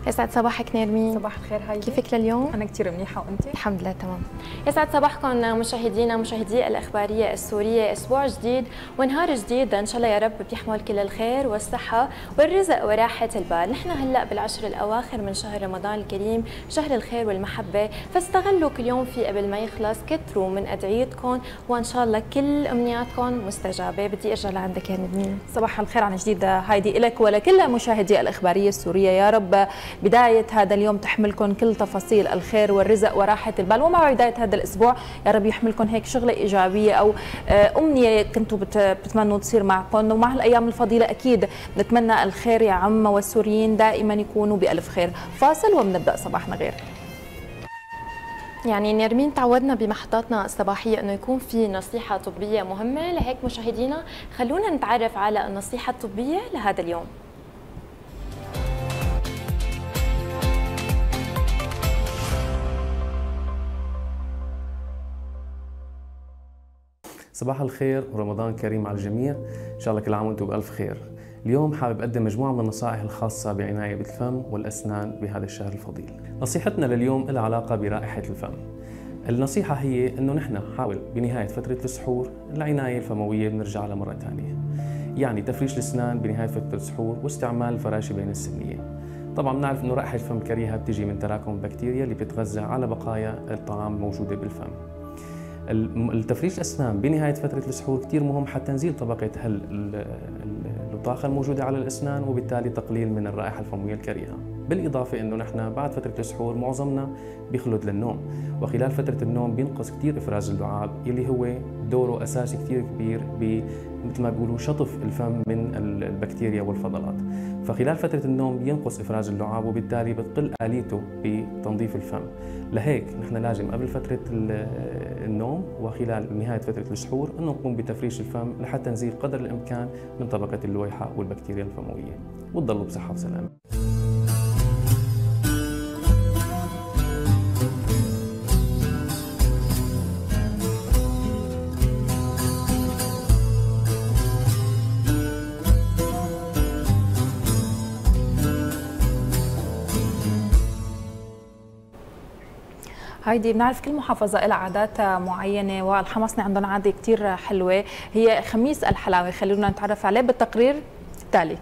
يسعد صباحك نيرمين. صباح الخير هايدي. كيفك لليوم؟ أنا كثير منيحة وأنتِ؟ الحمد لله تمام. يسعد صباحكم مشاهدينا مشاهدي الإخبارية السورية، أسبوع جديد ونهار جديد إن شاء الله يا رب بيحمل كل الخير والصحة والرزق وراحة البال. نحن هلا بالعشر الأواخر من شهر رمضان الكريم، شهر الخير والمحبة، فاستغلوا كل يوم في قبل ما يخلص، كتروا من أدعيتكم وإن شاء الله كل أمنياتكم مستجابة. بدي أرجع لعندك يا نيرمين. صباح الخير عن جديد هايدي لك ولكل مشاهدي الإخبارية السورية، يا رب بداية هذا اليوم تحملكم كل تفاصيل الخير والرزق وراحة البال، ومع بداية هذا الأسبوع يا رب يحملكم هيك شغلة إيجابية أو أمنية كنتوا بتتمنوا تصير معكم. ومع هالأيام الفضيلة أكيد نتمنى الخير يا عم، والسوريين دائما يكونوا بألف خير. فاصل وبنبدأ صباحنا غير. يعني نيرمين تعودنا بمحطاتنا الصباحية أنه يكون في نصيحة طبية مهمة، لهيك مشاهدينا خلونا نتعرف على النصيحة الطبية لهذا اليوم. صباح الخير ورمضان كريم على الجميع، إن شاء الله كل عام وأنتم بألف خير. اليوم حابب أقدم مجموعة من النصائح الخاصة بعناية بالفم والأسنان بهذا الشهر الفضيل. نصيحتنا لليوم لها علاقة برائحة الفم. النصيحة هي أنه نحن نحاول بنهاية فترة السحور العناية الفموية بنرجع لها مرة ثانية، يعني تفريش الأسنان بنهاية فترة السحور واستعمال الفراشة بين السنية. طبعا بنعرف أنه رائحة الفم كريهة بتجي من تراكم البكتيريا اللي بتتغذى على بقايا الطعام الموجودة بالفم. التفريش الأسنان بنهاية فترة السحور كتير مهم حتى نزيل طبقة اللطاخة الموجودة على الأسنان، وبالتالي تقليل من الرائحة الفموية الكريهة. بالإضافة إنه نحن بعد فترة السحور معظمنا بيخلد للنوم، وخلال فترة النوم بينقص كتير إفراز اللعاب اللي هو دوره أساسي كتير كبير مثل ما بيقولوا شطف الفم من البكتيريا والفضلات. فخلال فترة النوم بينقص إفراز اللعاب وبالتالي بتقل آليته بتنظيف الفم. لهيك نحن لازم قبل فترة النوم وخلال نهاية فترة السحور أنه نقوم بتفريش الفم لحتى نزيل قدر الإمكان من طبقة اللويحة والبكتيريا الفموية، وتضلوا بصحة وسلامة. هايدي بنعرف كل محافظة لها عادات معينة، والحمصنة عندهم عادة كتير حلوة هي خميس الحلاوة. خلونا نتعرف عليه بالتقرير التالي.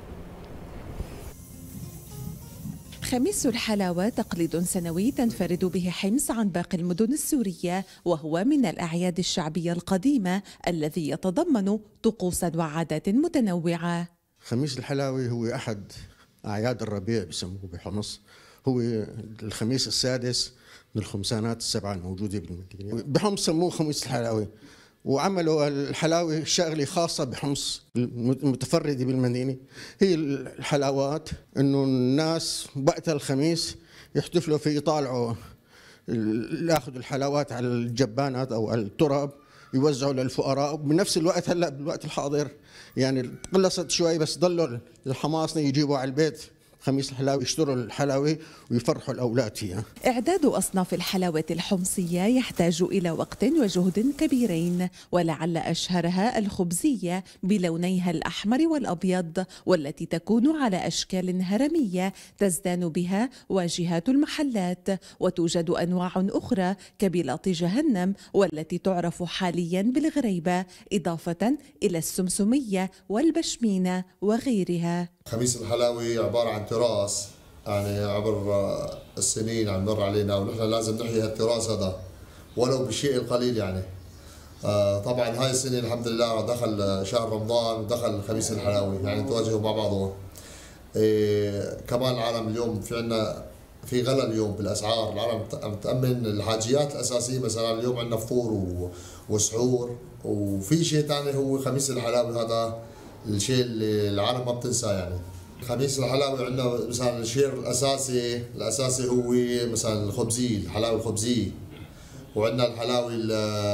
خميس الحلاوة تقليد سنوي تنفرد به حمص عن باقي المدن السورية، وهو من الأعياد الشعبية القديمة الذي يتضمن طقوسا وعادات متنوعة. خميس الحلاوة هو أحد أعياد الربيع بسموه بحمص، هو الخميس السادس من الخمسانات السبعة الموجودة بالمدينة. بحمص سموه خميس الحلاوة، وعملوا الحلاوة شغلة خاصة بحمص المتفردة بالمدينة. هي الحلاوات إنه الناس وقت الخميس يحتفلوا فيه، يطالعوا ياخذوا الحلاوات على الجبانات أو على التراب يوزعوا للفقراء. وبنفس الوقت هلا بالوقت الحاضر يعني قلصت شوي، بس ضلوا الحماصنة يجيبوا على البيت خميس الحلاوة، يشتروا الحلاوة ويفرحوا الأولاد فيها. إعداد أصناف الحلاوة الحمصية يحتاج إلى وقت وجهد كبيرين، ولعل أشهرها الخبزية بلونيها الأحمر والأبيض، والتي تكون على أشكال هرمية تزدان بها واجهات المحلات. وتوجد أنواع أخرى كبلاط جهنم، والتي تعرف حاليا بالغريبة، إضافة إلى السمسمية والبشمينة وغيرها. خميس الحلاوة عبارة عن تراث، يعني عبر السنين عم مر علينا، ونحن لازم نحيي هالتراث هذا ولو بالشيء القليل. يعني طبعا هاي السنة الحمد لله دخل شهر رمضان ودخل خميس الحلاوة، يعني تواجهوا مع بعضهم. كمان العالم اليوم في عنا في غلا اليوم بالاسعار، العالم عم تأمن الحاجيات الاساسية. مثلا اليوم عندنا فطور وسحور، وفي شيء ثاني هو خميس الحلاوة، هذا الشيء اللي العالم ما بتنساه. يعني خميس الحلاوة عندنا مثلا الشيء الأساسي هو مثلا الخبزية، الحلاوة الخبزية، وعندنا الحلاوة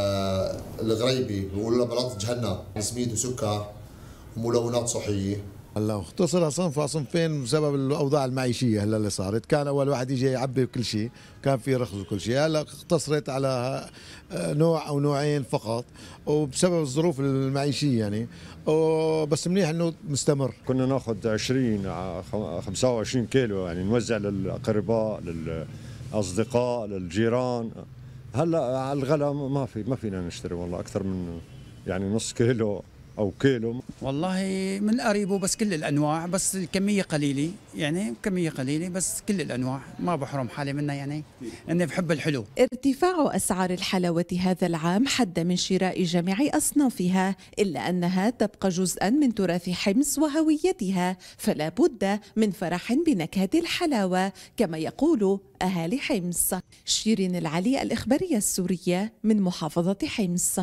الغريبة بيقولوا لها بلاط جهنم، سميد وسكر وملونات صحية، هلا اختصر صنف صنفين بسبب الاوضاع المعيشيه هلا اللي صارت. كان اول واحد يجي يعبي كل شيء، كان في رخص وكل شيء. هلا اختصرت على نوع او نوعين فقط، وبسبب الظروف المعيشيه يعني. بس منيح انه مستمر. كنا ناخذ 20 25 كيلو يعني نوزع للاقرباء للاصدقاء للجيران. هلا على الغلا ما فينا نشتري والله اكثر من يعني نص كيلو او كيلو. والله من قريبه بس كل الانواع، بس الكميه قليله يعني، كميه قليله بس كل الانواع، ما بحرم حالي منها يعني، اني بحب الحلو. ارتفاع اسعار الحلاوه هذا العام حد من شراء جميع اصنافها، الا انها تبقى جزءا من تراث حمص وهويتها، فلا بد من فرح بنكهه الحلاوه كما يقول اهالي حمص. شيرين العلي، الاخباريه السوريه من محافظه حمص.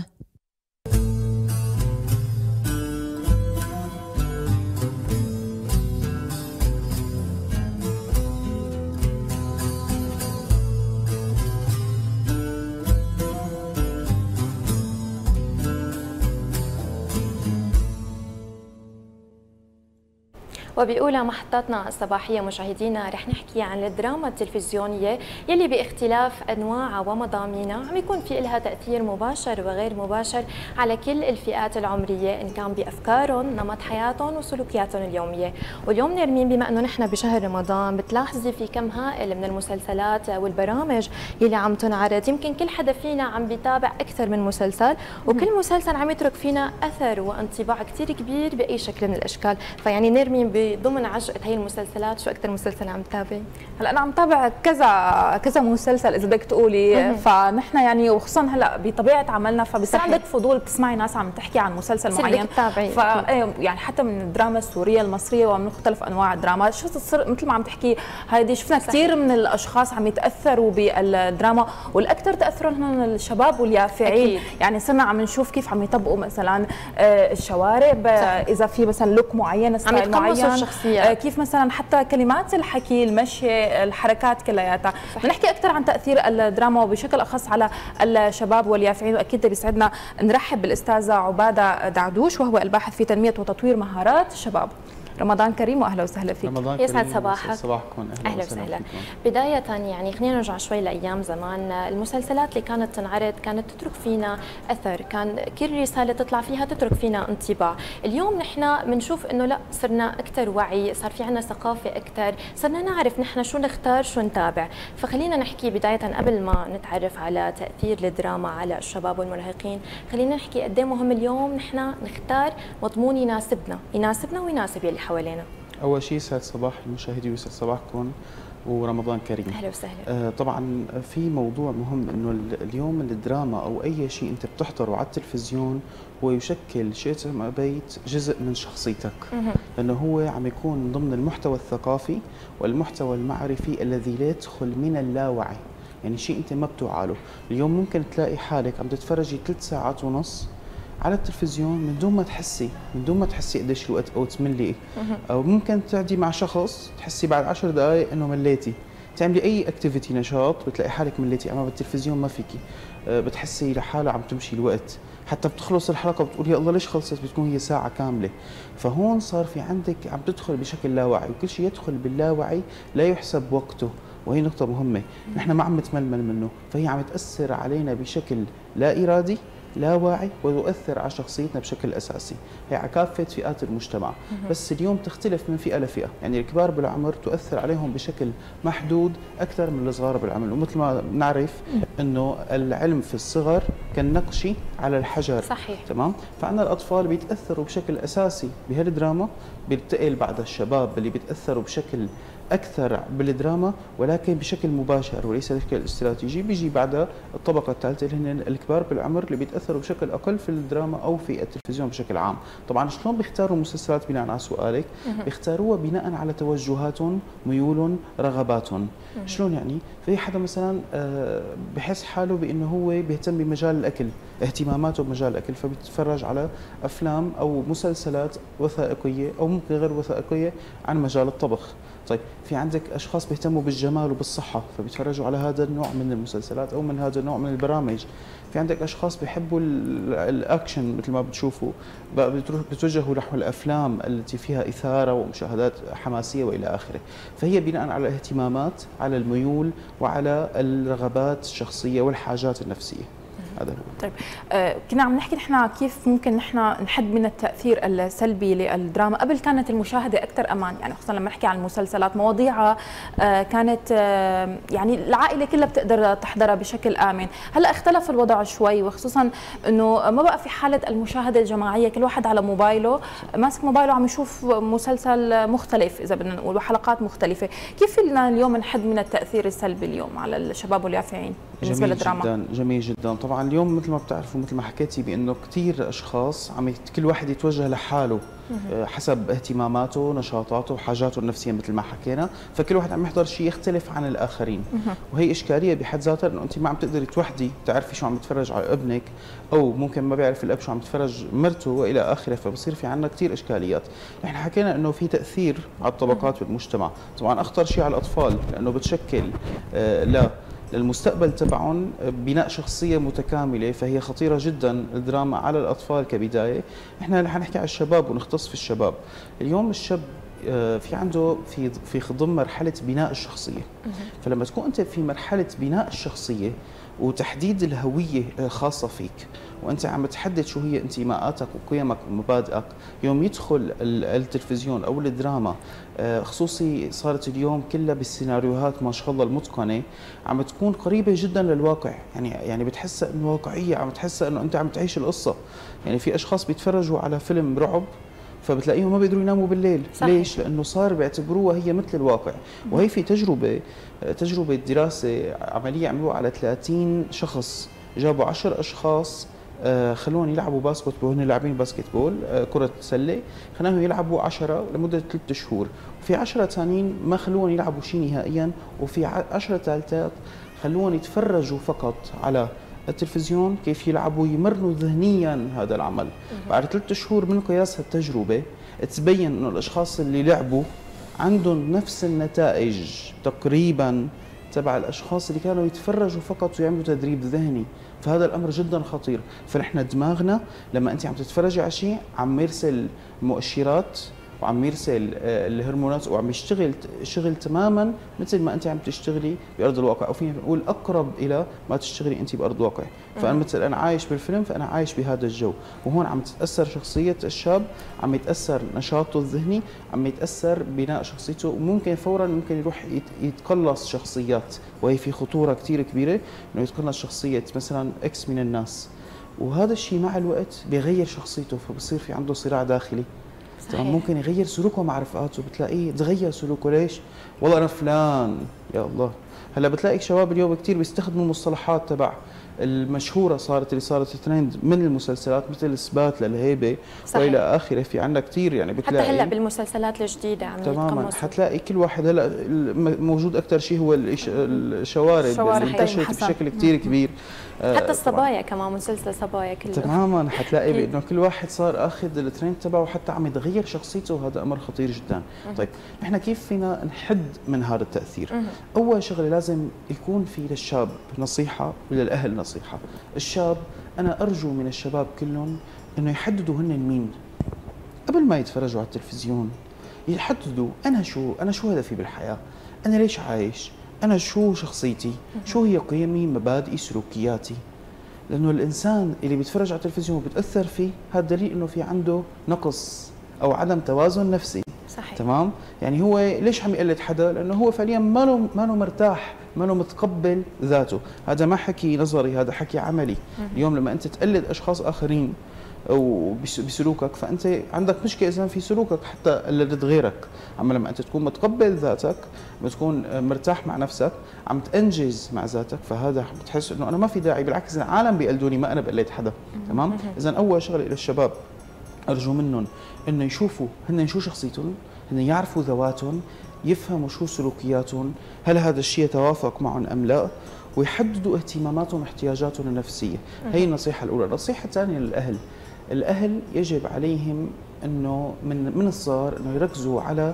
وبأولى محطاتنا الصباحية مشاهدينا رح نحكي عن الدراما التلفزيونية يلي باختلاف أنواعها ومضامينها عم يكون في لها تأثير مباشر وغير مباشر على كل الفئات العمرية، إن كان بأفكارهم، نمط حياتهم وسلوكياتهم اليومية. واليوم نرمين بما أنه نحن بشهر رمضان بتلاحظي في كم هائل من المسلسلات والبرامج يلي عم تنعرض، يمكن كل حدا فينا عم بيتابع أكثر من مسلسل، وكل مسلسل عم يترك فينا أثر وانطباع كثير كبير بأي شكل من الأشكال. فيعني نرمين ضمن عشقة هي المسلسلات شو أكثر مسلسل عم تتابعي؟ هلا أنا عم تابع كذا مسلسل إذا بدك تقولي، فنحن يعني وخصوصا هلا بطبيعة عملنا فبصير عندك فضول تسمعي ناس عم تحكي عن مسلسل معين، يعني حتى من الدراما السورية المصرية ومن مختلف أنواع الدراما، شو تصير مثل ما عم تحكي هيدي، شفنا كثير من الأشخاص عم يتأثروا بالدراما، والأكثر تأثروا هن الشباب واليافعين. يعني صرنا عم نشوف كيف عم يطبقوا مثلا الشوارب، إذا في مثلا لوك معين، ستايل معين، كيف مثلا حتى كلمات الحكي، المشي، الحركات كلياتها. بنحكي اكثر عن تاثير الدراما وبشكل اخص على الشباب واليافعين، واكيد بيسعدنا نرحب بالاستاذه عباده دعدوش وهو الباحث في تنميه وتطوير مهارات الشباب. رمضان كريم واهلا وسهلا فيك. يسعد صباحك. صباحكم. اهلا وسهلا. بدايه يعني خلينا نرجع شوي لايام زمان، المسلسلات اللي كانت تنعرض كانت تترك فينا اثر، كان كل رساله تطلع فيها تترك فينا انطباع. اليوم نحن بنشوف انه لا، صرنا اكثر وعي، صار في عندنا ثقافه اكثر، صرنا نعرف نحن شو نختار شو نتابع. فخلينا نحكي بدايه قبل ما نتعرف على تاثير الدراما على الشباب والمراهقين، خلينا نحكي قد ايه مهم اليوم نحن نختار مضمون يناسبنا ويناسب يلي حوالينا. اول شيء يسعد صباح المشاهدين ويسعد صباحكم ورمضان كريم. اهلا وسهلا. طبعا في موضوع مهم انه اليوم الدراما او اي شيء انت بتحضره على التلفزيون هو يشكل شئت ما أبيت جزء من شخصيتك، لانه هو عم يكون ضمن المحتوى الثقافي والمحتوى المعرفي الذي لا يدخل من اللاوعي، يعني شيء انت ما بتوعى له. اليوم ممكن تلاقي حالك عم تتفرجي 3 ساعات ونص على التلفزيون من دون ما تحسي قديش الوقت او تملي، او ممكن تعدي مع شخص تحسي بعد 10 دقائق انه مليتي، تعملي اي اكتيفيتي نشاط بتلاقي حالك مليتي، اما بالتلفزيون ما فيكي، بتحسي لحالها عم تمشي الوقت، حتى بتخلص الحلقه بتقولي يا الله ليش خلصت، بتكون هي ساعه كامله. فهون صار في عندك عم تدخل بشكل لا واعي، وكل شيء يدخل باللاوعي لا يحسب وقته، وهي نقطه مهمه، نحن ما عم نتململ منه، فهي عم تاثر علينا بشكل لا ارادي لا واعي، وتؤثر على شخصيتنا بشكل اساسي، هي على كافه فئات المجتمع. بس اليوم تختلف من فئه لفئه، يعني الكبار بالعمر تؤثر عليهم بشكل محدود اكثر من الصغار بالعمر، ومثل ما بنعرف انه العلم في الصغر كالنقش على الحجر. صحيح. تمام؟ فعندنا الاطفال بيتاثروا بشكل اساسي بهالدراما، بينتقل بعد الشباب اللي بيتاثروا بشكل اكثر بالدراما ولكن بشكل مباشر وليس بشكل استراتيجي، بيجي بعدها الطبقه الثالثه اللي هن الكبار بالعمر اللي بيتاثروا بشكل اقل في الدراما او في التلفزيون بشكل عام. طبعا شلون بيختاروا المسلسلات بناء على سؤالك؟ بيختاروها بناء على توجهاتهم، ميولهم، رغباتهم. شلون يعني؟ في حدا مثلا بحس حاله بانه هو بيهتم بمجال الاكل، اهتماماته بمجال الاكل، فبيتفرج على افلام او مسلسلات وثائقيه او ممكن غير وثائقيه عن مجال الطبخ. طيب في عندك اشخاص بيهتموا بالجمال وبالصحه فبيتفرجوا على هذا النوع من المسلسلات او من هذا النوع من البرامج. في عندك اشخاص بيحبوا الاكشن مثل ما بتشوفوا بتوجهوا نحو الافلام التي فيها اثاره ومشاهدات حماسيه والى اخره. فهي بناء على الاهتمامات، على الميول، وعلى الرغبات الشخصيه والحاجات النفسيه. هذا هو. طيب كنا عم نحكي نحن كيف ممكن نحن نحد من التاثير السلبي للدراما. قبل كانت المشاهده اكثر امان، يعني خصوصا لما نحكي عن المسلسلات مواضيعها كانت يعني العائله كلها بتقدر تحضرها بشكل امن. هلا اختلف الوضع شوي، وخصوصا انه ما بقى في حاله المشاهده الجماعيه، كل واحد على موبايله ماسك موبايله عم يشوف مسلسل مختلف اذا بدنا نقول، وحلقات مختلفه. كيف فينا اليوم نحد من التاثير السلبي اليوم على الشباب واليافعين بالنسبه للدراما؟ جميل جدا، جميل جدا. طبعا اليوم مثل ما بتعرفوا مثل ما حكيتي بانه كثير اشخاص كل واحد يتوجه لحاله حسب اهتماماته، نشاطاته، وحاجاته النفسيه مثل ما حكينا، فكل واحد عم يحضر شيء يختلف عن الاخرين. وهي اشكاليه بحد ذاتها، انه انت ما عم تقدري توحدي تعرفي شو عم تتفرج على ابنك، او ممكن ما بيعرف الاب شو عم تتفرج مرته والى اخره، فبصير في عندنا كثير اشكاليات. نحن حكينا انه في تاثير على الطبقات والمجتمع، طبعا اخطر شيء على الاطفال لانه بتشكل للمستقبل تبعهم بناء شخصيه متكامله، فهي خطيره جدا الدراما على الاطفال كبدايه. احنا رح نحكي على الشباب ونختص في الشباب. اليوم الشاب في عنده في ضمن مرحله بناء الشخصيه، فلما تكون انت في مرحله بناء الشخصيه وتحديد الهويه الخاصه فيك، وانت عم تحدد شو هي انتماءاتك وقيمك ومبادئك، يوم يدخل التلفزيون او الدراما خصوصي صارت اليوم كلها بالسيناريوهات ما شاء الله المتقنه، عم تكون قريبه جدا للواقع، يعني بتحسها انه واقعيه، عم تحسها انه انت عم تعيش القصه. يعني في اشخاص بيتفرجوا على فيلم رعب فبتلاقيهم ما بيقدروا يناموا بالليل. صحيح. ليش؟ لانه صار بيعتبروها هي مثل الواقع. وهي في تجربه دراسه عمليه عملوها على 30 شخص، جابوا 10 اشخاص خلوهم يلعبوا باسكت بول، هن لاعبين باسكت بول كرة سلة، خلوهم يلعبوا 10 لمدة 3 شهور، وفي 10 ثانيين ما خلوهم يلعبوا شيء نهائيا، وفي 10 ثالثات خلوهم يتفرجوا فقط على التلفزيون كيف يلعبوا يمرنوا ذهنيا هذا العمل. بعد 3 شهور من قياس هالتجربة تبين انه الاشخاص اللي لعبوا عندهم نفس النتائج تقريبا تبع الاشخاص اللي كانوا يتفرجوا فقط ويعملوا تدريب ذهني. فهذا الامر جدا خطير. فنحن دماغنا لما انت عم تتفرجي على شيء عم يرسل مؤشرات وعم يرسل الهرمونات وعم يشتغل شغل تماما مثل ما انت عم تشتغلي بارض الواقع، او فينا نقول اقرب الى ما تشتغلي انت بارض الواقع. فانا مثل انا عايش بالفيلم، فانا عايش بهذا الجو، وهون عم تتاثر شخصيه الشاب، عم يتاثر نشاطه الذهني، عم يتاثر بناء شخصيته، وممكن فورا ممكن يروح يتقلص شخصيات. وهي في خطوره كثير كبيره انه يتقلص شخصيه مثلا اكس من الناس، وهذا الشيء مع الوقت بيغير شخصيته، فبصير في عنده صراع داخلي. طبعا ممكن يغير سلوكه مع رفقاته، بتلاقيه تغير سلوكه. ليش؟ والله انا فلان، يا الله. هلا بتلاقي شباب اليوم كثير بيستخدموا المصطلحات تبع المشهوره اللي صارت ترند من المسلسلات مثل اثبات للهيبه والى اخره. في عندنا كثير يعني بتلاقي حتى هلا بالمسلسلات الجديده عم تماما حتلاقي كل واحد هلا موجود اكثر شيء هو الشوارد اللي انتشرت بشكل كثير كبير. حتى الصبايا كمان، مسلسل صبايا كله تماما حتلاقي بانه كل واحد صار اخذ الترند تبعه وحتى عم يتغير شخصيته، وهذا امر خطير جدا. طيب نحن كيف فينا نحد من هذا التاثير؟ اول شغله لازم يكون في للشاب نصيحه وللاهل نصيحه. الشاب انا ارجو من الشباب كلهم انه يحددوا هن مين قبل ما يتفرجوا على التلفزيون. يحددوا انا شو هدفي بالحياه، انا ليش عايش، انا شو شخصيتي، شو هي قيمي، مبادئي، سلوكياتي. لانه الانسان اللي بيتفرج على التلفزيون وبتاثر فيه، هذا دليل انه في عنده نقص او عدم توازن نفسي. صحيح. تمام؟ يعني هو ليش عم يقلد حدا؟ لانه هو فعليا ما له مرتاح، ما له متقبل ذاته. هذا ما حكي نظري، هذا حكي عملي. اليوم لما انت تقلد اشخاص اخرين او بسلوكك، فانت عندك مشكله اذا في سلوكك حتى قلدت غيرك. اما لما انت تكون متقبل ذاتك، بتكون مرتاح مع نفسك، عم تنجز مع ذاتك، فهذا بتحس انه انا ما في داعي، بالعكس العالم بيقلدوني، ما انا بقلد حدا. تمام؟ اذا اول شغله للشباب ارجو منهم انه يشوفوا هن شو شخصيتهم، هن يعرفوا ذواتهم، يفهموا شو سلوكياتهم، هل هذا الشيء يتوافق معهم ام لا، ويحددوا اهتماماتهم واحتياجاتهم النفسيه. هي النصيحه الاولى. النصيحه الثانيه للاهل. الاهل يجب عليهم انه من الصغر انه يركزوا على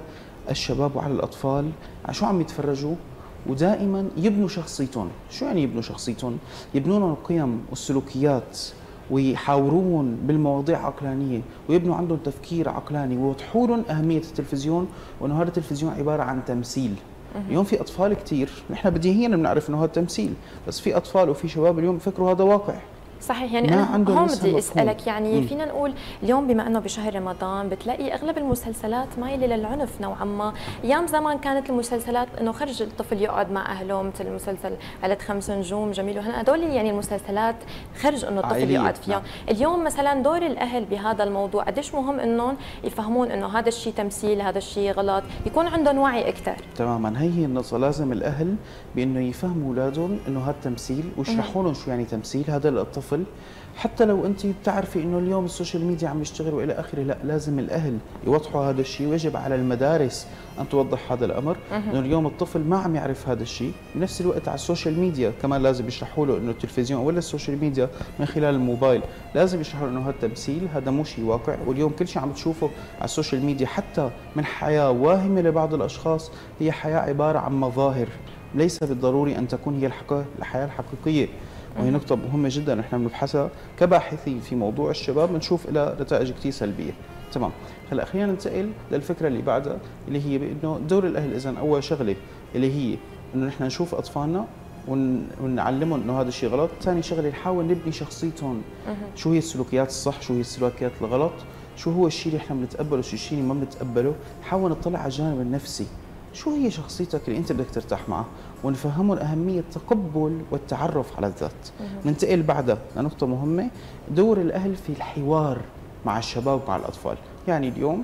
الشباب وعلى الأطفال على شو عم يتفرجوا، ودائما يبنوا شخصيتهم. شو يعني يبنوا شخصيتهم؟ يبنوا لهم القيم والسلوكيات، ويحاورون بالمواضيع عقلانية، ويبنوا عندهم تفكير عقلاني، ويوضحوا لهم أهمية التلفزيون، وأنه هذا التلفزيون عبارة عن تمثيل. اليوم في أطفال كتير، نحن بديهيا بنعرف أنه هذا تمثيل، بس في أطفال وفي شباب اليوم بفكروا هذا واقع. صحيح. يعني انا هون بدي اسالك، يعني فينا نقول اليوم بما انه بشهر رمضان بتلاقي اغلب المسلسلات مايله للعنف نوعا ما. ايام زمان كانت المسلسلات انه خرج الطفل يقعد مع اهله، مثل مسلسل عائلة 5 نجوم، جميل وهنا، هدول يعني المسلسلات خرج انه الطفل يقعد فيها. اليوم مثلا دور الاهل بهذا الموضوع قديش مهم انهم يفهمون انه هذا الشيء تمثيل، هذا الشيء غلط، يكون عندهم وعي اكثر. تماما، هي النقطة. لازم الاهل بانه يفهموا اولادهم انه هذا تمثيل، ويشرحوا لهم شو يعني تمثيل. هذا للطفل حتى لو انت بتعرفي انه اليوم السوشيال ميديا عم يشتغل والى اخره، لا، لازم الاهل يوضحوا هذا الشيء، ويجب على المدارس ان توضح هذا الامر، انه اليوم الطفل ما عم يعرف هذا الشيء. بنفس الوقت على السوشيال ميديا كمان لازم يشرحوا له انه التلفزيون ولا السوشيال ميديا من خلال الموبايل، لازم يشرحوا له انه هذا تمثيل، هذا مو شيء واقع. واليوم كل شيء عم تشوفه على السوشيال ميديا حتى من حياه واهمه لبعض الاشخاص، هي حياه عباره عن مظاهر، ليس بالضروري ان تكون هي الحياه الحقيقيه. وهي نقطة مهمة جدا نحن بنبحثها كباحثين في موضوع الشباب، بنشوف لها نتائج كثير سلبية. تمام، هلا خلينا ننتقل للفكرة اللي بعدها، اللي هي بانه دور الاهل. اذا اول شغلة اللي هي انه نحن نشوف اطفالنا ونعلمهم انه هذا الشيء غلط، ثاني شغلة نحاول نبني شخصيتهم، شو هي السلوكيات الصح، شو هي السلوكيات الغلط، شو هو الشيء اللي احنا بنتقبله، شو الشيء اللي ما بنتقبله. نحاول نطلع على الجانب النفسي، شو هي شخصيتك اللي انت بدك ترتاح معها، ونفهمهم اهميه التقبل والتعرف على الذات. ننتقل بعدها لنقطه مهمه، دور الاهل في الحوار مع الشباب ومع الاطفال. يعني اليوم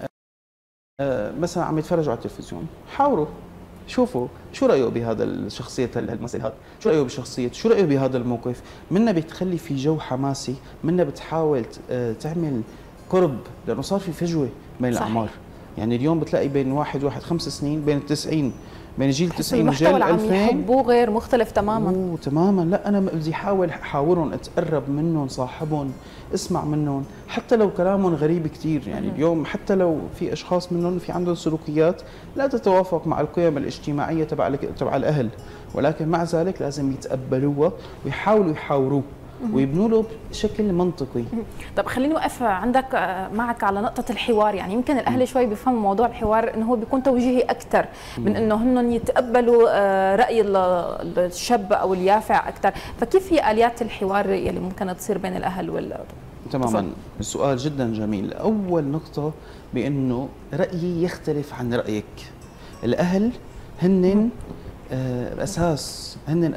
مثلا عم يتفرجوا على التلفزيون، حاوروا، شوفوا شو رايه بهذا الشخصيه، الممثل هذا شو رايه بشخصيه، شو رايه بهذا الموقف. منا بتخلي في جو حماسي، منا بتحاول تعمل قرب، لانه صار في فجوه بين الاعمار. يعني اليوم بتلاقي بين واحد 5 سنين، بين ال90، بين جيل 90 وجيل 2000 يحبوه غير مختلف تماما. تماما. لا، انا بدي احاول احاورهم، اتقرب منهم، صاحبهم، اسمع منهم، حتى لو كلامهم غريب كثير. يعني اليوم حتى لو في اشخاص منهم في عندهم سلوكيات لا تتوافق مع القيم الاجتماعيه تبع الاهل، ولكن مع ذلك لازم يتقبلوها ويحاولوا يحاوروه ويبنوا له بشكل منطقي. طب خليني اوقف عندك معك على نقطه الحوار. يعني يمكن الاهل شوي بيفهموا موضوع الحوار انه هو بيكون توجيهي اكثر من انه هن يتقبلوا راي الشاب او اليافع اكثر، فكيف هي اليات الحوار يلي ممكن تصير بين الاهل والطفل؟ تماما، السؤال جدا جميل. اول نقطه بانه رايي يختلف عن رايك. الاهل هن الاساس، هن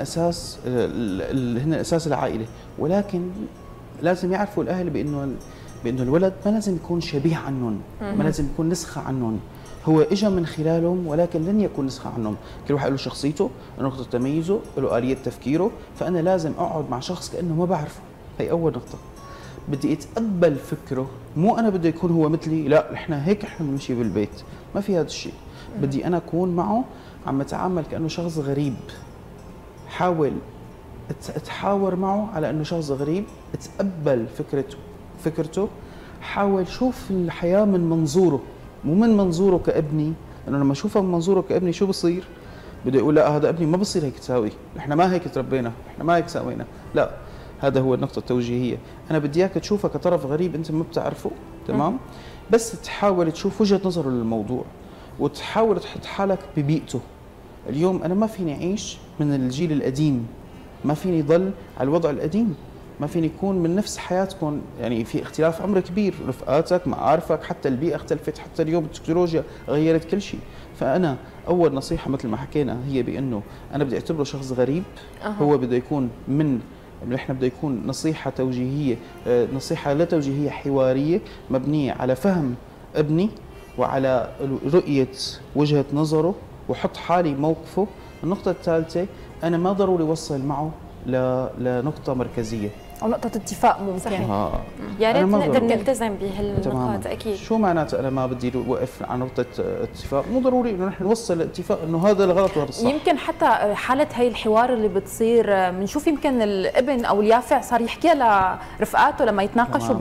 اساس العائله، ولكن لازم يعرفوا الاهل بانه الولد ما لازم يكون شبيه عنهم، ما لازم يكون نسخه عنهم. هو اجى من خلالهم ولكن لن يكون نسخه عنهم. كل واحد له شخصيته، نقطه تميزه، له اليه تفكيره، فانا لازم اقعد مع شخص كانه ما بعرفه. هي اول نقطه. بدي اتقبل فكره، مو انا بده يكون هو مثلي، لا احنا هيك احنا بنمشي بالبيت، ما في هذا الشيء. بدي انا اكون معه عم اتعامل كانه شخص غريب. حاول اتحاور معه على انه شخص غريب، اتقبل فكرته، حاول شوف الحياه من منظوره، مو من منظوره كابني. لانه لما اشوفه من منظوره كابني شو بصير؟ بده يقول لا هذا ابني ما بصير هيك تساوي، احنا ما هيك تربينا، احنا ما هيك سوينا. لا، هذا هو النقطه التوجيهيه. انا بدي اياك تشوفه كطرف غريب انت ما بتعرفه، تمام؟ بس تحاول تشوف وجهه نظره للموضوع، وتحاول تحط حالك ببيئته. اليوم أنا ما فيني أعيش من الجيل القديم، ما فيني ضل على الوضع القديم، ما فيني يكون من نفس حياتكم. يعني في اختلاف عمر كبير، رفقاتك، معارفك، حتى البيئة اختلفت، حتى اليوم التكنولوجيا غيرت كل شيء. فأنا أول نصيحة مثل ما حكينا هي بأنه أنا بدي أعتبره شخص غريب. هو بده يكون نحن بده يكون نصيحة توجيهية، نصيحة لا توجيهية، حوارية مبنية على فهم ابني وعلى رؤية وجهة نظره، وحط حالي موقفه. النقطة الثالثة، أنا ما ضروري أوصل معه لنقطة مركزية. او نقطه اتفاق ممكن. صحيح. يا ريت نقدر نلتزم بهالنقاط. اكيد. شو معناته انا ما بدي اوقف على نقطه اتفاق؟ مو ضروري انه نحن نوصل لاتفاق انه هذا الغلط وهذا الصح. يمكن حتى حاله هي الحوار اللي بتصير بنشوف يمكن الابن او اليافع صار يحكي لرفقاته لما يتناقشوا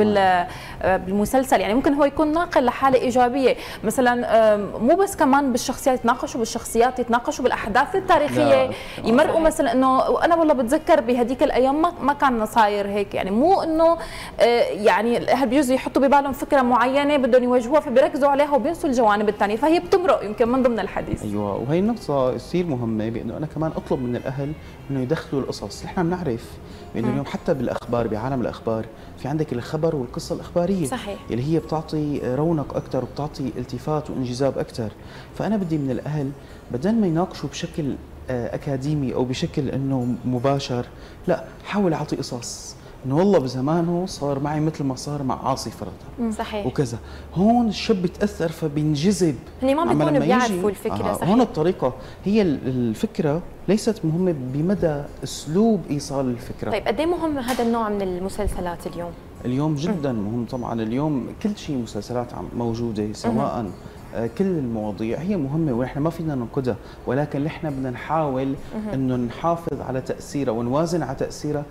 بالمسلسل، يعني ممكن هو يكون ناقل لحاله ايجابيه، مثلا مو بس كمان بالشخصيات، يتناقشوا بالشخصيات، يتناقشوا بالاحداث التاريخيه، يمرقوا مثلا انه انا والله بتذكر بهديك الايام ما كان صاير هيك، يعني مو انه يعني الاهل بيجوز يحطوا ببالهم فكره معينه بدهم يواجهوها فبيركزوا عليها وبينسوا الجوانب الثانيه، فهي بتمرق يمكن من ضمن الحديث. ايوه، وهي النقطه كثير مهمه، بانه انا كمان اطلب من الاهل انه يدخلوا القصص. نحن بنعرف بانه اليوم حتى بالاخبار، بعالم الاخبار في عندك الخبر والقصه الاخباريه. صحيح. اللي هي بتعطي رونق اكثر وبتعطي التفات وانجذاب اكثر. فانا بدي من الاهل بدل ما يناقشوا بشكل اكاديمي او بشكل انه مباشر، لا، حاول اعطي قصص، انه والله بزمانه صار معي مثل ما صار مع عاصي فرضا. صحيح. وكذا. هون الشاب بيتاثر فبينجذب. هني ما بيكونوا بيعرفوا الفكره. صحيح. هون الطريقه، هي الفكره ليست مهمه بمدى اسلوب ايصال الفكره. طيب قد ايه مهم هذا النوع من المسلسلات اليوم؟ اليوم جدا مهم طبعا. اليوم كل شيء مسلسلات موجوده، سواء كل المواضيع هي مهمة ونحن ما فينا ننقدها، ولكن نحن بدنا نحاول انه نحافظ على تأثيرها ونوازن على تأثيرها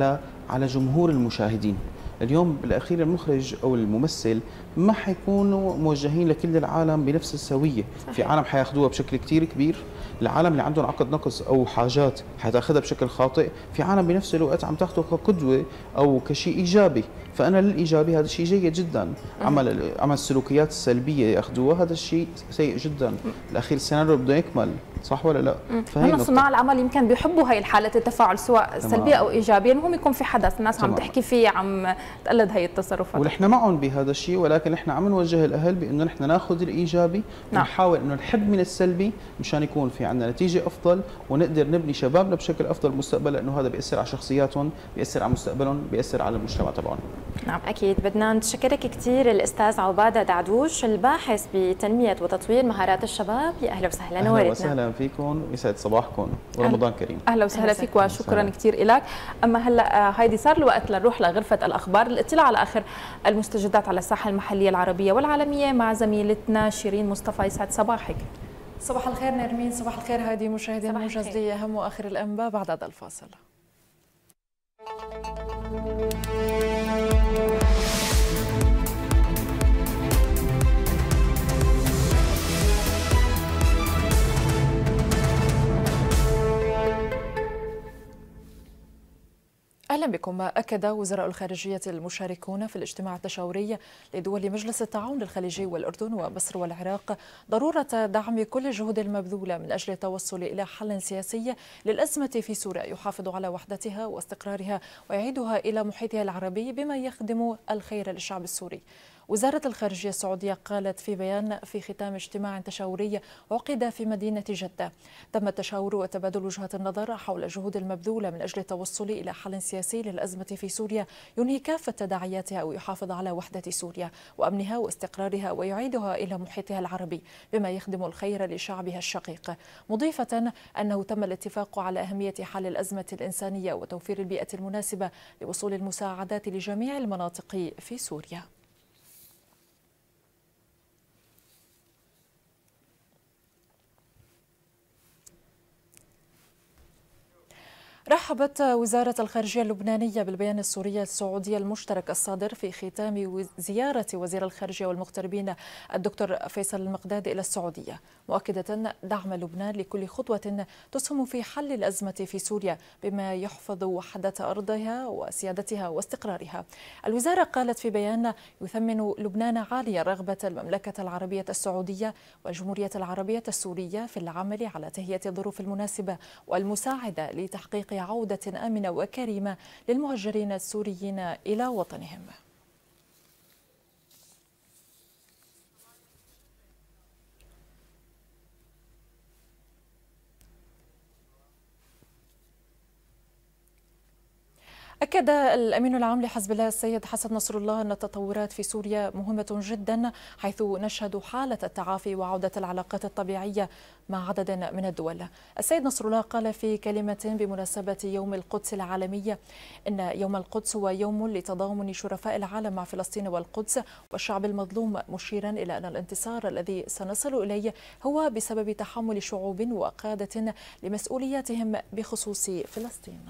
على جمهور المشاهدين. اليوم بالاخير المخرج او الممثل ما حيكونوا موجهين لكل العالم بنفس السويه. في عالم حياخذوها بشكل كثير كبير، العالم اللي عندهم عقد نقص او حاجات حتاخذها بشكل خاطئ، في عالم بنفس الوقت عم تاخذه كقدوه او كشيء ايجابي. فانا للايجابي هذا الشيء جيد جدا. عمل السلوكيات السلبيه ياخذوها، هذا الشيء سيء جدا. بالاخير السيناريو بده يكمل، صح ولا لا؟ هم صناع العمل يمكن بيحبوا هي الحاله التفاعل سواء سلبيه او ايجابيه، المهم يكون في حدث الناس عم تحكي فيه، عم تقلد هي التصرفات. ونحن معهم بهذا الشيء، ولكن نحن عم نوجه الاهل بانه نحن ناخذ الايجابي ونحاول انه نحد من السلبي مشان يكون في عندنا نتيجه افضل ونقدر نبني شبابنا بشكل افضل مستقبلا، لانه هذا بياثر على شخصياتهم، بياثر على مستقبلهم، بياثر على المجتمع تبعهم. نعم اكيد. بدنا نشكرك كثير الاستاذ عباده دعدوش، الباحث بتنميه وتطوير مهارات الشباب. يا اهلا وسهلا، نورتنا. اهلا وسهلا فيكم، يسعد صباحكم ورمضان كريم. اهلا وسهلا فيك وشكرا كثير لك. اما هلا هيدي صار الوقت لنروح لغرفه الاخبار للاطلاع على اخر المستجدات على الساحه المحليه العربيه والعالميه مع زميلتنا شيرين مصطفى. يسعد صباحك. صباح الخير نرمين، صباح الخير هادي. مشاهدينا موجز لأهم واخر الانباء بعد هذا الفاصل. أهلا بكم. أكد وزراء الخارجية المشاركون في الاجتماع التشاوري لدول مجلس التعاون الخليجي والأردن ومصر والعراق ضرورة دعم كل الجهود المبذولة من أجل التوصل إلى حل سياسي للأزمة في سوريا يحافظ على وحدتها واستقرارها ويعيدها إلى محيطها العربي بما يخدم الخير للشعب السوري. وزارة الخارجية السعودية قالت في بيان في ختام اجتماع تشاوري عقد في مدينة جدة: تم التشاور وتبادل وجهات النظر حول الجهود المبذولة من أجل التوصل إلى حل سياسي للأزمة في سوريا ينهي كافة تداعياتها ويحافظ على وحدة سوريا وأمنها واستقرارها ويعيدها إلى محيطها العربي بما يخدم الخير لشعبها الشقيق، مضيفة أنه تم الاتفاق على أهمية حل الأزمة الإنسانية وتوفير البيئة المناسبة لوصول المساعدات لجميع المناطق في سوريا. رحبت وزارة الخارجية اللبنانية بالبيان السوري السعودي المشترك الصادر في ختام زيارة وزير الخارجية والمغتربين الدكتور فيصل المقداد إلى السعودية، مؤكدة دعم لبنان لكل خطوة تسهم في حل الأزمة في سوريا بما يحفظ وحدة أرضها وسيادتها واستقرارها. الوزارة قالت في بيان: يثمن لبنان عاليا رغبة المملكة العربية السعودية والجمهورية العربية السورية في العمل على تهيئة الظروف المناسبة والمساعدة لتحقيق عودة آمنة وكريمة للمهجرين السوريين إلى وطنهم. أكد الأمين العام لحزب الله السيد حسن نصر الله أن التطورات في سوريا مهمة جدا، حيث نشهد حالة التعافي وعودة العلاقات الطبيعية مع عدد من الدول. السيد نصر الله قال في كلمة بمناسبة يوم القدس العالمي إن يوم القدس هو يوم لتضامن شرفاء العالم مع فلسطين والقدس والشعب المظلوم، مشيرا إلى أن الانتصار الذي سنصل إليه هو بسبب تحمل شعوب وقادة لمسؤولياتهم بخصوص فلسطين.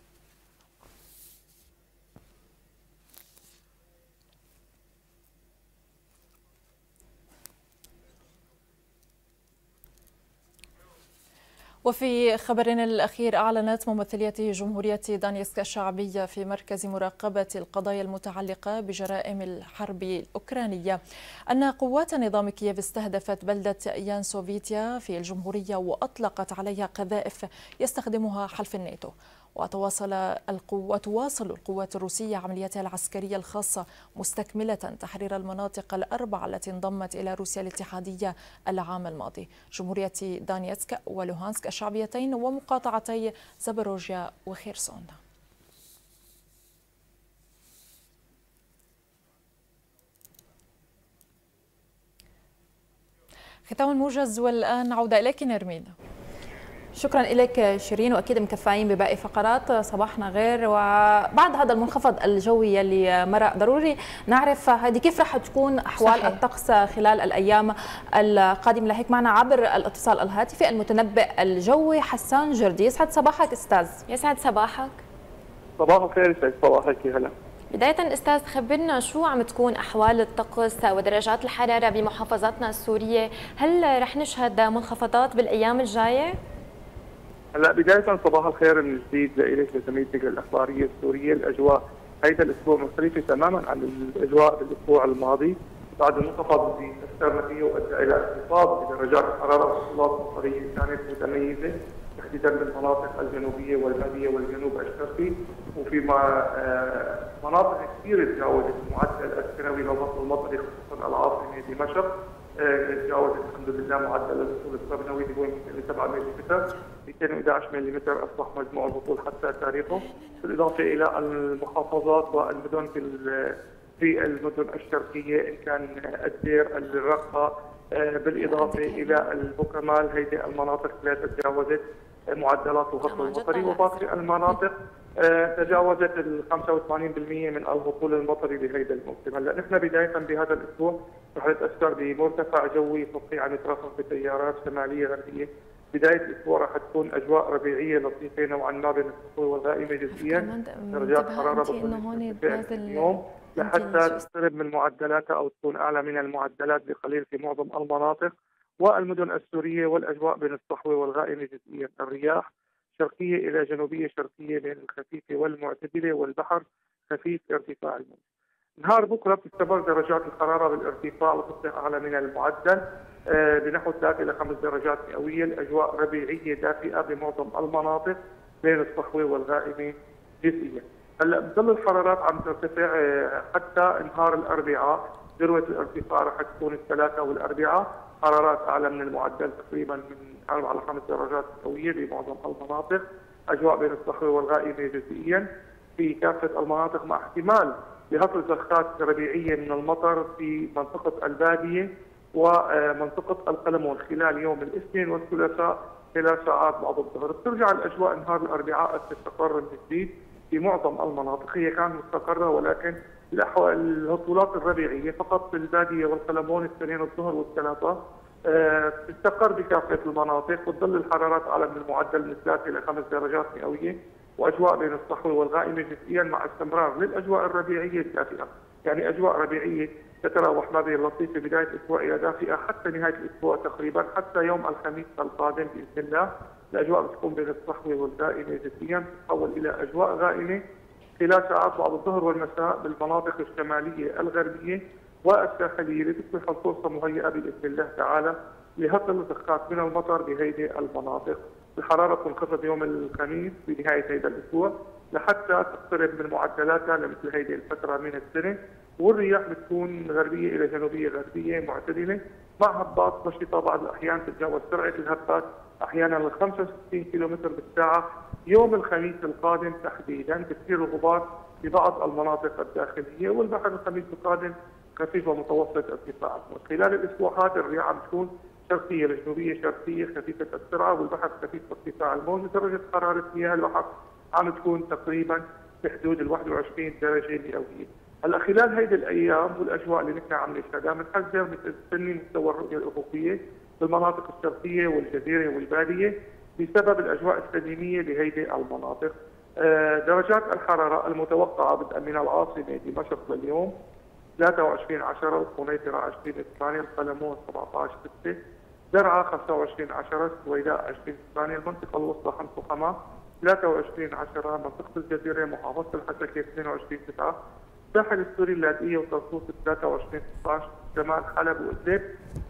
وفي خبرنا الأخير، أعلنت ممثلية جمهورية دانيسك الشعبية في مركز مراقبة القضايا المتعلقة بجرائم الحرب الأوكرانية أن قوات نظام كييف استهدفت بلدة يانسوفيتيا في الجمهورية وأطلقت عليها قذائف يستخدمها حلف الناتو. وتواصل القوات الروسية عملياتها العسكرية الخاصة مستكملة تحرير المناطق الأربع التي انضمت إلى روسيا الاتحادية العام الماضي، جمهورية دانيتسك ولوهانسك الشعبيتين ومقاطعتي زاباروجيا وخيرسون. ختام الموجز، والآن عودة إليك نرمين. شكرا لك شيرين، واكيد مكفاين بباقي فقرات صباحنا غير. وبعد هذا المنخفض الجوي اللي مرق، ضروري نعرف هذه كيف رح تكون احوال صحيح. الطقس خلال الايام القادمه. لهيك معنا عبر الاتصال الهاتفي المتنبئ الجوي حسان جردي. يسعد صباحك استاذ. يسعد صباحك. صباح الخير، يسعد صباحك. هلا. بداية أستاذ، خبرنا شو عم تكون أحوال الطقس ودرجات الحرارة بمحافظاتنا السورية؟ هل رح نشهد منخفضات بالأيام الجاية؟ هلا بداية صباح الخير من جديد لإلك لزميلتك الإخبارية السورية. الأجواء هيدا الأسبوع مختلفة تماما عن الأجواء بالأسبوع الماضي، بعد المنخفض اللي أثرنا فيه وأدى إلى انخفاض بدرجات الحرارة والحصولات المطرية كانت متميزة تحديدا بالمناطق الجنوبية والبادية والجنوب الشرقي، وفي مناطق كثيرة تجاوزت المعدل السنوي للرصد المطري خصوصا العاصمة دمشق. تجاوزت الحمد لله معدل الهطول السنوي اللي هو 207 ملم، 211 ملم اصبح مجموع الهطول حتى تاريخه، بالاضافه الى المحافظات والمدن في المدن الشرقيه ان كان الدير، الرقه، بالاضافه الى البوكمال. هيدي المناطق لا تجاوزت معدلات الهطول المطري، وباقي المناطق تجاوزت ال 85% من الهطول المطري بهيدا الموسم. هلا نحن بدايه بهذا الاسبوع رح نتاثر بمرتفع جوي سطحي عم يترافق بتيارات شماليه غربيه. بدايه الاسبوع رح تكون اجواء ربيعيه لطيفه نوعا ما بين السطوع والغائمه جزئيا، درجات حراره بتصل اليوم لحتى تقترب من معدلاتها او تكون اعلى من المعدلات بقليل في معظم المناطق والمدن السوريه، والاجواء بين الصحوه والغائمه جزئيا. الرياح شرقيه الى جنوبيه شرقيه بين الخفيفه والمعتدله، والبحر خفيف ارتفاع الموج. نهار بكره بتستمر درجات الحراره بالارتفاع وتصبح اعلى من المعدل بنحو 3 الى 5 درجات مئويه. الاجواء ربيعيه دافئه بمعظم المناطق بين الصحوه والغائمه جزئيا. هلا بتضل الحرارات عم ترتفع حتى نهار الاربعاء، ذروه الارتفاع رح تكون الثلاثاء والاربعاء، حرارات اعلى من المعدل تقريبا من 4 الى 5 درجات مئويه بمعظم المناطق. اجواء بين الصحوه والغائمه جزئيا في كافه المناطق، مع احتمال لهطل زخات ربيعيه من المطر في منطقه الباديه ومنطقه القلمون خلال يوم الاثنين والثلاثاء خلال ساعات بعد الظهر. بترجع الاجواء نهار الاربعاء تستقر من جديد في معظم المناطق. هي كانت مستقره، ولكن الهطولات الربيعيه فقط في الباديه والقلمون الاثنين الظهر والثلاثاء تستقر بكافه المناطق، وتظل الحرارات اعلى من المعدل من 3 الى 5 درجات مئويه، واجواء بين الصحوه والغائمه جزئيا مع استمرار للاجواء الربيعيه الدافئه. يعني اجواء ربيعيه تتراوح ما بين لطيفه بدايه الاسبوع الى دافئه حتى نهايه الاسبوع تقريبا، حتى يوم الخميس القادم باذن الله. الاجواء بتكون بين الصحوه والغائمه جزئيا تتحول الى اجواء غائمه خلال ساعات بعد الظهر والمساء بالمناطق الشماليه الغربيه والساحليه، لتصبح الفرصه مهيئه باذن الله تعالى لهطل زخات من المطر بهيدي المناطق. الحراره تنخفض يوم الخميس بنهايه هذا الاسبوع لحتى تقترب من معدلاتها لمثل هذه الفتره من السنه، والرياح بتكون غربيه الى جنوبيه غربيه معتدله مع هبات نشطه بعض الاحيان تتجاوز سرعه الهبات احيانا ل 65 كيلومتر بالساعه. يوم الخميس القادم تحديدا بتصير الغبار في بعض المناطق الداخليه، والبحر الخميس القادم خفيف ومتوسط ارتفاع. خلال الاسبوع هذا الرياح عم تكون شرقيه لجنوبيه شرقيه خفيفه السرعه، والبحر خفيف ارتفاع الموج. درجه حراره مياه البحر عم تكون تقريبا في حدود ال 21 درجه مئويه. هلا خلال هيدي الايام والاجواء اللي نحن عم نشهدها بنحذر من تدني مستوى الرؤيه الافقيه بالمناطق الشرقيه والجزيره والباديه بسبب الاجواء السليميه لهيدي المناطق. درجات الحراره المتوقعه بدءا من العاصمه دمشق لليوم 23/10، القنيطره 20/8، القلمون 17/6، درعا 25/10، السويداء 20/8، المنطقه الوسطى حمص وحماه 23/10، منطقه الجزيره محافظه الحسكه 22/9، الساحل السوري اللاذقيه وطرطوس 23/16، شمال حلب وادلب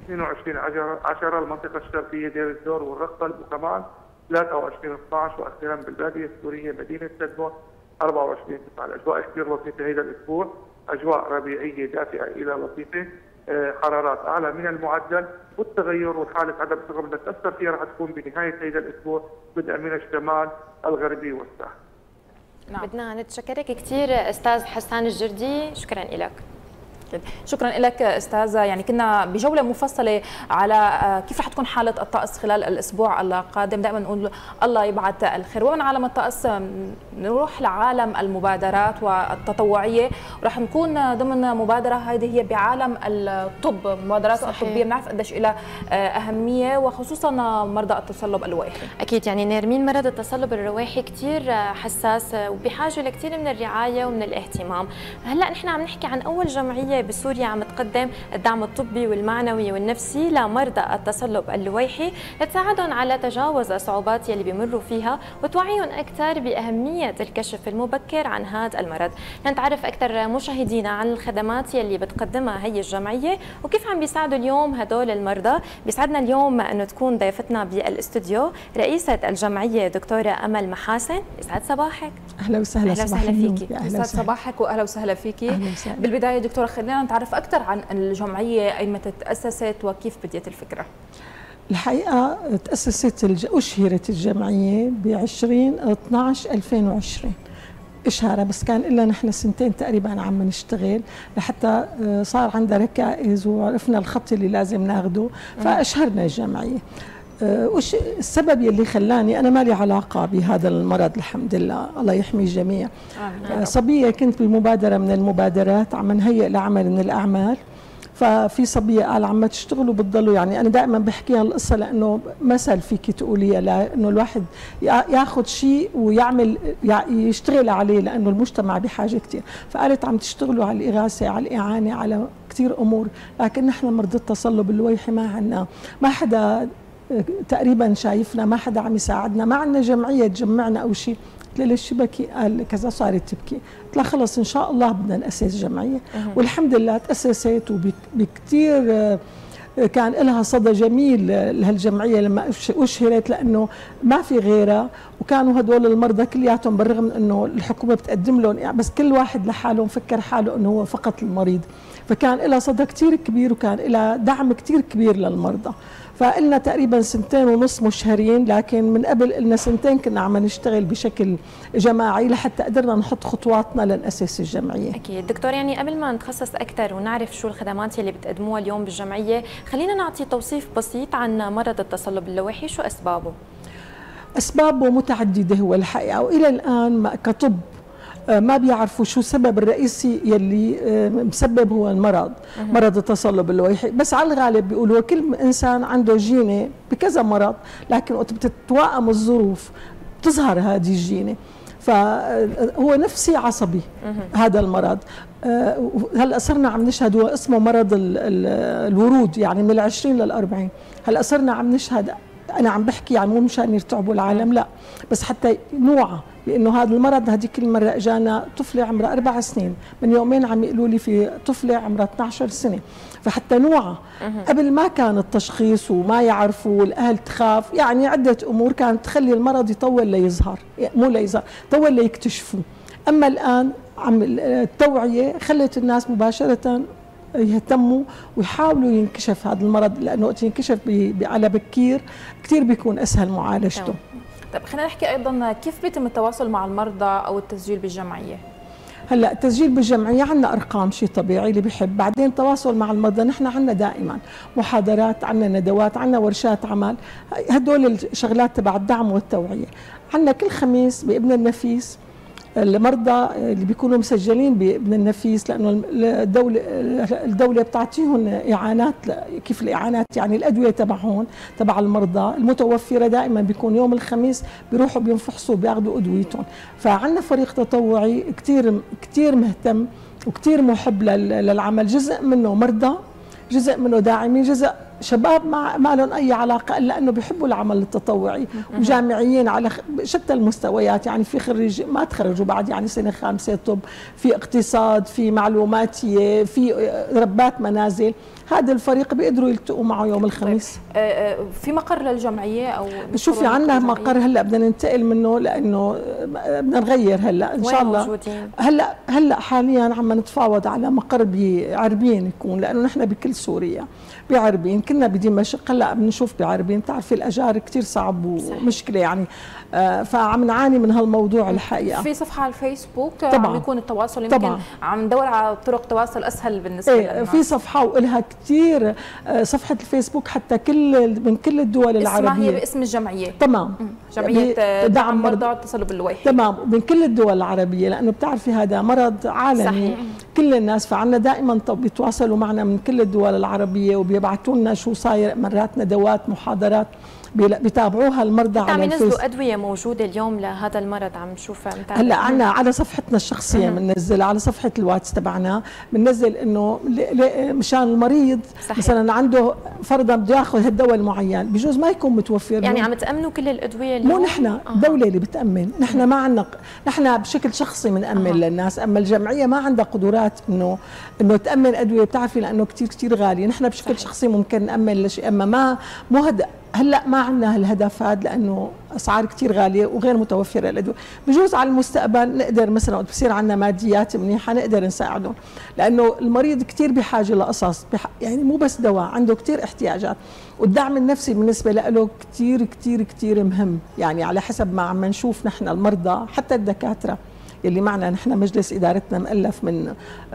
22/10، المنطقه الشرقيه دير الزور والرقل وكمان 23/12، واخيرا بالباديه السوريه مدينه تدمر 24/9. الاجواء كثير لطيفه هذا الاسبوع، اجواء ربيعيه دافئه الى لطيفه، حرارات اعلى من المعدل، والتغير وحاله عدم الرغم اللي تاثر فيها راح تكون بنهايه هذا الاسبوع بدءا من الشمال الغربي والساحل. نعم. بدنا نتشكرك كثير استاذ حسان الجردي، شكرا لك. شكرا لك استاذه، يعني كنا بجوله مفصله على كيف رح تكون حاله الطقس خلال الاسبوع القادم. دائما نقول الله يبعث الخير. ومن عالم الطقس نروح لعالم المبادرات والتطوعيه، ورح نكون ضمن مبادره هذه هي بعالم الطب، المبادرات الطبيه بنعرف قديش لها اهميه، وخصوصا مرضى التصلب اللويحي. اكيد يعني نيرمين، مرض التصلب اللويحي كثير حساس وبحاجه لكثير من الرعايه ومن الاهتمام. هلا نحن عم نحكي عن اول جمعيه بسوريا عم تقدم الدعم الطبي والمعنوي والنفسي لمرضى التصلب اللويحي لتساعدهم على تجاوز الصعوبات يلي بيمروا فيها وتوعيهم اكثر باهميه الكشف المبكر عن هذا المرض. لنتعرف اكثر مشاهدينا عن الخدمات يلي بتقدمها هي الجمعيه وكيف عم بيساعدوا اليوم هدول المرضى. بيسعدنا اليوم انه تكون ضيفتنا بالاستوديو رئيسه الجمعيه دكتوره امل محاسن. يسعد صباحك. اهلا وسهلا. اهلا وسهلا فيكي. يسعد صباحك واهلا وسهلا فيكي. بالبدايه دكتوره خلينا نتعرف اكثر عن الجمعيه، اي متى تاسست وكيف بديت الفكره؟ الحقيقه تاسست اشهرت الجمعيه ب 20/12/2020 اشهارها، بس كان لنا نحن سنتين تقريبا عم نشتغل لحتى صار عندها ركائز وعرفنا الخط اللي لازم ناخده فاشهرنا الجمعيه. وش السبب يلي خلاني انا مالي علاقه بهذا المرض الحمد لله، الله يحمي الجميع. صبيه كنت بمبادره من المبادرات عم نهيئ لعمل من الاعمال، ففي صبيه قال عم تشتغلوا بتضلوا، يعني انا دائما بحكيها القصه لانه مثل فيك تقوليها، لانه الواحد ياخذ شيء ويعمل يشتغل عليه لانه المجتمع بحاجه كثير. فقالت عم تشتغلوا على الاغاثه، على الاعانه، على كثير امور، لكن نحن مرضى التصلب اللويحي ما عندنا، ما حدا تقريبا شايفنا، ما حدا عم يساعدنا، ما عندنا جمعيه تجمعنا او شيء. قلت لها ليش بكي؟ قال كذا. صارت تبكي. قلت لها خلص ان شاء الله بدنا ناسس جمعيه، والحمد لله تاسست وبكثير كان لها صدى جميل لهالجمعيه لما اشهرت، لانه ما في غيرها، وكانوا هدول المرضى كلياتهم بالرغم من انه الحكومه بتقدم لهم يعني بس كل واحد لحاله مفكر حاله انه هو فقط المريض، فكان لها صدى كثير كبير وكان لها دعم كثير كبير للمرضى. فقلنا تقريبا 2.5 مشهرين، لكن من قبل قلنا 2 كنا عم نشتغل بشكل جماعي لحتى قدرنا نحط خطواتنا لنأسس الجمعية. أكيد دكتور، يعني قبل ما نتخصص أكثر ونعرف شو الخدمات اللي بتقدموها اليوم بالجمعية، خلينا نعطي توصيف بسيط عن مرض التصلب اللويحي. شو أسبابه؟ أسبابه متعددة هو الحقيقة، وإلى الآن كطب ما بيعرفوا شو السبب الرئيسي يلي مسبب هو المرض، مرض التصلب اللويحي، بس على الغالب بيقولوا كل انسان عنده جينه بكذا مرض، لكن وقت بتتوائم الظروف بتظهر هذه الجينه، فهو نفسي عصبي هذا المرض. هلا صرنا عم نشهد، هو اسمه مرض الورود، يعني من 20 ل40. هلا صرنا عم نشهد، انا عم بحكي يعني مو مشان يرتعبوا العالم، لا بس حتى نوعه، لانه هذا المرض هذيك المره اجانا طفله عمرها 4 سنين، من يومين عم يقولوا لي في طفله عمرها 12 سنه، فحتى نوعها قبل ما كان التشخيص وما يعرفوا والاهل تخاف، يعني عده امور كانت تخلي المرض يطول ليظهر، مو ليظهر، طول ليكتشفوه. اما الان عم التوعيه خلت الناس مباشره يهتموا ويحاولوا ينكشف هذا المرض، لانه وقت ينكشف على بكير كثير بيكون اسهل معالجته. طيب خلينا نحكي ايضا كيف بيتم التواصل مع المرضى او التسجيل بالجمعيه؟ هلا التسجيل بالجمعيه عندنا ارقام، شيء طبيعي اللي بيحب. بعدين التواصل مع المرضى، نحن عندنا دائما محاضرات، عندنا ندوات، عندنا ورشات عمل، هدول الشغلات تبع الدعم والتوعيه. عندنا كل خميس بابن النفيس المرضى اللي بيكونوا مسجلين بابن النفيس، لانه الدوله بتعطيهم اعانات. كيف الاعانات؟ يعني الادويه تبعهم تبع المرضى المتوفره دائما بيكون يوم الخميس بيروحوا بينفحصوا بياخذوا ادويتهم. فعندنا فريق تطوعي كثير مهتم وكثير محب للعمل، جزء منه مرضى، جزء منه داعمين، جزء شباب ما لهم اي علاقه الا انه بيحبوا العمل التطوعي، وجامعيين على شتى المستويات، يعني في خريج ما تخرجوا بعد، يعني سنه خامسه طب، في اقتصاد، في معلوماتيه، في ربات منازل. هذا الفريق بيقدروا يلتقوا معه يوم الخميس. في مقر للجمعيه او شوفي عندنا مقر هلا بدنا ننتقل منه، لانه بدنا نغير هلا ان شاء الله. موجودين؟ هلا حاليا عم نتفاوض على مقر بعربين يكون، لانه نحن بكل سوريا بعربين، كنا بدمشق، هلا بنشوف بعربين. بتعرفي الاجار كثير صعب ومشكله يعني، فعم نعاني من هالموضوع الحقيقه. في صفحه على الفيسبوك طبعا عم يكون التواصل، يمكن طبعا عم ندور على طرق تواصل اسهل بالنسبه لنا. في صفحه والها كثير، صفحه الفيسبوك حتى من كل الدول العربيه اسمها هي باسم الجمعيه. تمام، جمعيه دعم مرضى التصلب اللويحي. تمام، ومن كل الدول العربيه، لانه بتعرفي هذا مرض عالمي. صحيح. كل الناس، فعنا دائما بيتواصلوا معنا من كل الدول العربيه وبيبعثوا لنا شو صاير، مرات ندوات، محاضرات بيتابعوها المرضى على الفيس. عم ينزلوا ادويه موجوده اليوم لهذا المرض، عم نشوفها. هلا عنا على صفحتنا الشخصيه بننزل، على صفحه الواتس تبعنا بننزل انه مشان المريض صحيح. مثلا عنده فرضا بده ياخذ هالدواء المعين، بجوز ما يكون متوفر. يعني عم تامنوا كل الادويه اليوم؟ مو نحن، الدوله اللي بتامن، نحن ما عندنا، نحن بشكل شخصي بنامن للناس، اما الجمعيه ما عندها قدرات انه تامن ادويه، بتعرفي لانه كثير غاليه. نحن بشكل صحيح. شخصي ممكن نامن لشيء، اما مو هلا ما عندنا هالهدف هذا، لانه اسعار كثير غاليه وغير متوفره الادويه. بجوز على المستقبل نقدر مثلا بصير عندنا ماديات منيحه نقدر نساعدهم، لانه المريض كثير بحاجه لقصص، يعني مو بس دواء، عنده كثير احتياجات، والدعم النفسي بالنسبه له كثير كثير كثير مهم. يعني على حسب ما عم نشوف نحن المرضى، حتى الدكاتره اللي معنا، نحن مجلس ادارتنا مؤلف من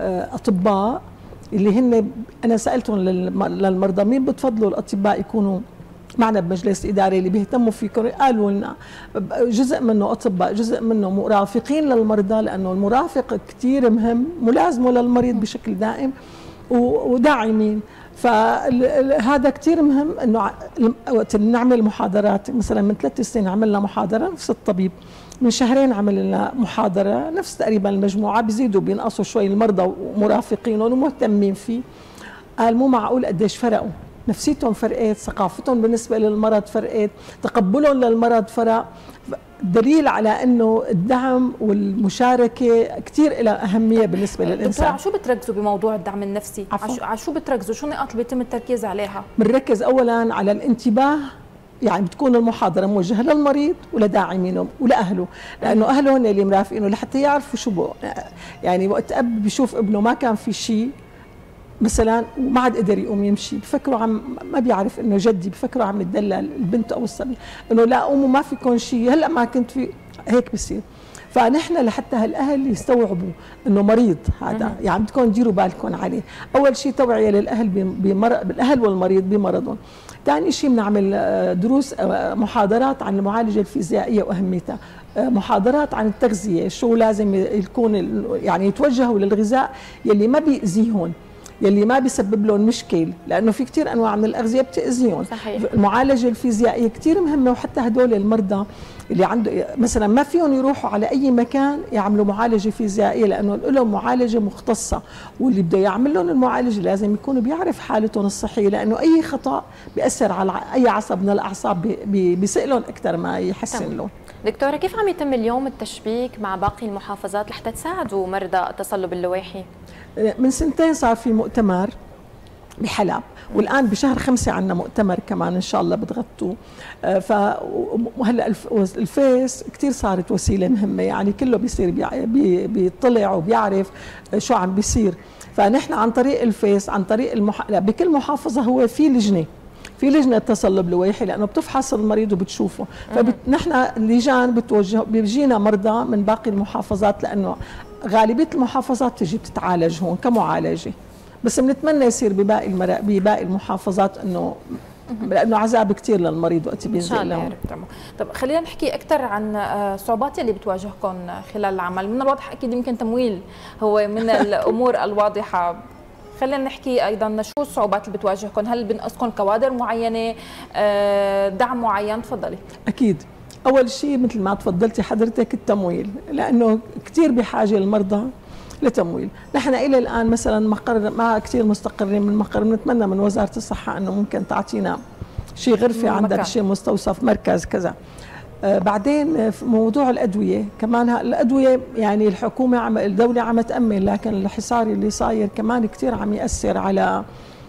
اطباء اللي هن، انا سالتهم للمرضى مين بتفضلوا الاطباء يكونوا معنا بمجلس إداري اللي بيهتموا فيكم، قالوا لنا جزء منه أطباء، جزء منه مرافقين للمرضى، لأنه المرافق كتير مهم، ملازمه للمريض بشكل دائم، وداعمين. فهذا كتير مهم. انه وقت نعمل محاضرات، مثلا من 3 سنين عملنا محاضره نفس الطبيب، من شهرين عمل لنا محاضره نفس تقريبا المجموعه، بيزيدوا بينقصوا شوي المرضى ومرافقينهم ومهتمين فيه. قال مو معقول قديش فرقوا، نفسيتهم فرقت، ثقافتهم بالنسبه للمرض فرقت، تقبلهم للمرض فرق. دليل على انه الدعم والمشاركه كثير لها اهميه بالنسبه للانسان. دكتور، على شو بتركزوا بموضوع الدعم النفسي؟ على شو بتركزوا؟ شو النقاط اللي بيتم التركيز عليها؟ بنركز اولا على الانتباه، يعني بتكون المحاضره موجهه للمريض ولداعمينه ولاهله، لانه اهله هن اللي مرافقينه لحتى يعرفوا شو يعني وقت اب بيشوف ابنه ما كان في شيء مثلا وما عاد قدر يقوم يمشي، بفكروا ما بيعرف انه جدي، بفكروا عم يدلل البنت او الصبي انه لا قوموا ما فيكم شيء، هلا ما كنت في، هيك بصير. فنحن لحتى هالاهل يستوعبوا انه مريض هذا، يعني بدكم تديروا بالكم عليه. اول شيء توعيه للاهل بالاهل والمريض بمرضهم. ثاني شيء بنعمل دروس محاضرات عن المعالجه الفيزيائيه واهميتها، محاضرات عن التغذيه، شو لازم يكون، يعني يتوجهوا للغذاء يلي ما بيأذيهم، يلي ما بيسبب لهم مشكل، لانه في كثير انواع من الاغذيه بتاذيهم. المعالجه الفيزيائيه كثير مهمه، وحتى هدول المرضى اللي عنده مثلا ما فيهم يروحوا على اي مكان يعملوا معالجه فيزيائيه، لانه لهم معالجه مختصه، واللي بده يعمل لهم المعالجه لازم يكون بيعرف حالتهم الصحيه، لانه اي خطا بياثر على اي عصب من الاعصاب، بيسئ لهم اكثر ما يحسن لهم. دكتوره، كيف عم يتم اليوم التشبيك مع باقي المحافظات لحتى تساعدوا مرضى التصلب اللويحي؟ من 2 سنين صار في مؤتمر بحلب، والآن بشهر 5 عندنا مؤتمر كمان إن شاء الله بتغطوه. وهلا الفيس كتير صارت وسيلة مهمة، يعني كله بيصير بيطلع وبيعرف شو عم بيصير. فنحن عن طريق الفيس، عن طريق بكل محافظة هو في لجنة تصلب لويحي، لأنه بتفحص المريض وبتشوفه. فنحن اللجان بيجينا مرضى من باقي المحافظات، لأنه غالبية المحافظات بتجي بتتعالج هون كمعالجة، بس بنتمنى يصير بباقي المحافظات انه لانه عذاب كثير للمريض وقت بينزل لهم. طب خلينا نحكي اكثر عن الصعوبات اللي بتواجهكم خلال العمل. من الواضح اكيد يمكن تمويل هو من الامور الواضحه، خلينا نحكي ايضا شو الصعوبات اللي بتواجهكم؟ هل بنقصكم كوادر معينه، دعم معين؟ تفضلي. اكيد اول شيء مثل ما تفضلتي حضرتك التمويل، لانه كثير بحاجه المرضى لتمويل. نحن الى الان مثلا مقر ما كثير مستقرين من مقر، بنتمنى من وزاره الصحه انه ممكن تعطينا شيء غرفه عندك، شيء مستوصف مركز كذا. بعدين في موضوع الادويه كمان، الادويه يعني الحكومه الدوله عم تامن، لكن الحصار اللي صاير كمان كثير عم ياثر على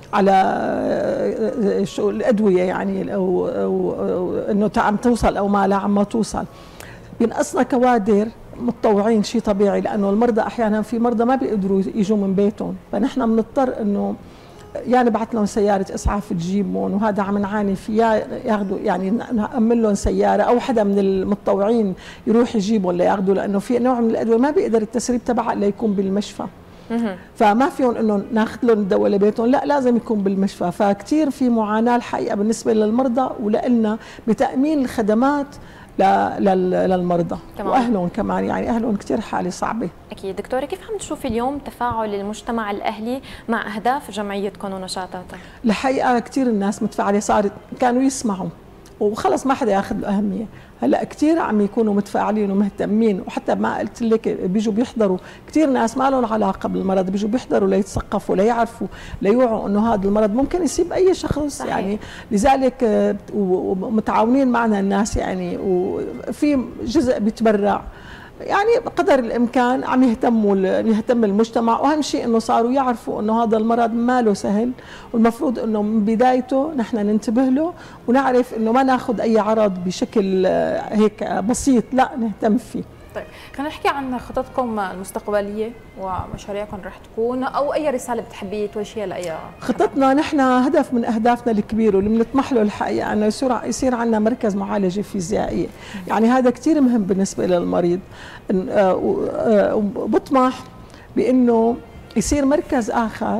شو الادويه، يعني أو انه عم توصل او ما لا عم توصل. بينقصنا كوادر متطوعين، شيء طبيعي، لانه المرضى احيانا في مرضى ما بيقدروا يجوا من بيتهم، فنحن بنضطر انه يعني بعث لهم سياره اسعاف تجيبهم، وهذا عم نعاني فيه، ياخذوا يعني نأمن لهم سياره او حدا من المتطوعين يروح يجيبهم لياخذوا، لانه في نوع من الادويه ما بيقدر التسريب تبعها الا يكون بالمشفى. فما فيهم انه ناخذ لهم الدواء لبيتهم، لا لازم يكون بالمشفى. فكتير في معاناه الحقيقه بالنسبه للمرضى ولنا بتامين الخدمات للمرضى واهلهم كمان، يعني اهلهم كثير حاله صعبه. اكيد. دكتوره، كيف عم تشوفي اليوم تفاعل المجتمع الاهلي مع اهداف جمعيتكم ونشاطاتها؟ الحقيقه كثير الناس متفاعله، كانوا يسمعوا وخلص ما حدا ياخذ له اهميه. هلا كثير عم يكونوا متفاعلين ومهتمين، وحتى ما قلت لك بيجوا بيحضروا كثير ناس ما لهم علاقه بالمرض، بيجوا بيحضروا ليتثقفوا ليعرفوا ليوعوا انه هذا المرض ممكن يصيب اي شخص. صحيح. يعني لذلك ومتعاونين معنا الناس، يعني وفي جزء بيتبرع، يعني بقدر الامكان عم يهتم المجتمع. واهم شيء انه صاروا يعرفوا انه هذا المرض ما له سهل، والمفروض انه من بدايته نحن ننتبه له ونعرف انه ما ناخذ اي عرض بشكل هيك بسيط، لا نهتم فيه. طيب خلينا نحكي عن خططكم المستقبليه ومشاريعكم رح تكون، او اي رساله بتحبي توجهيها لاي خططنا. نحن هدف من اهدافنا الكبير واللي بنطمح له الحقيقه انه يصير عندنا مركز معالجه فيزيائيه، يعني هذا كثير مهم بالنسبه للمريض. وبطمح بانه يصير مركز اخر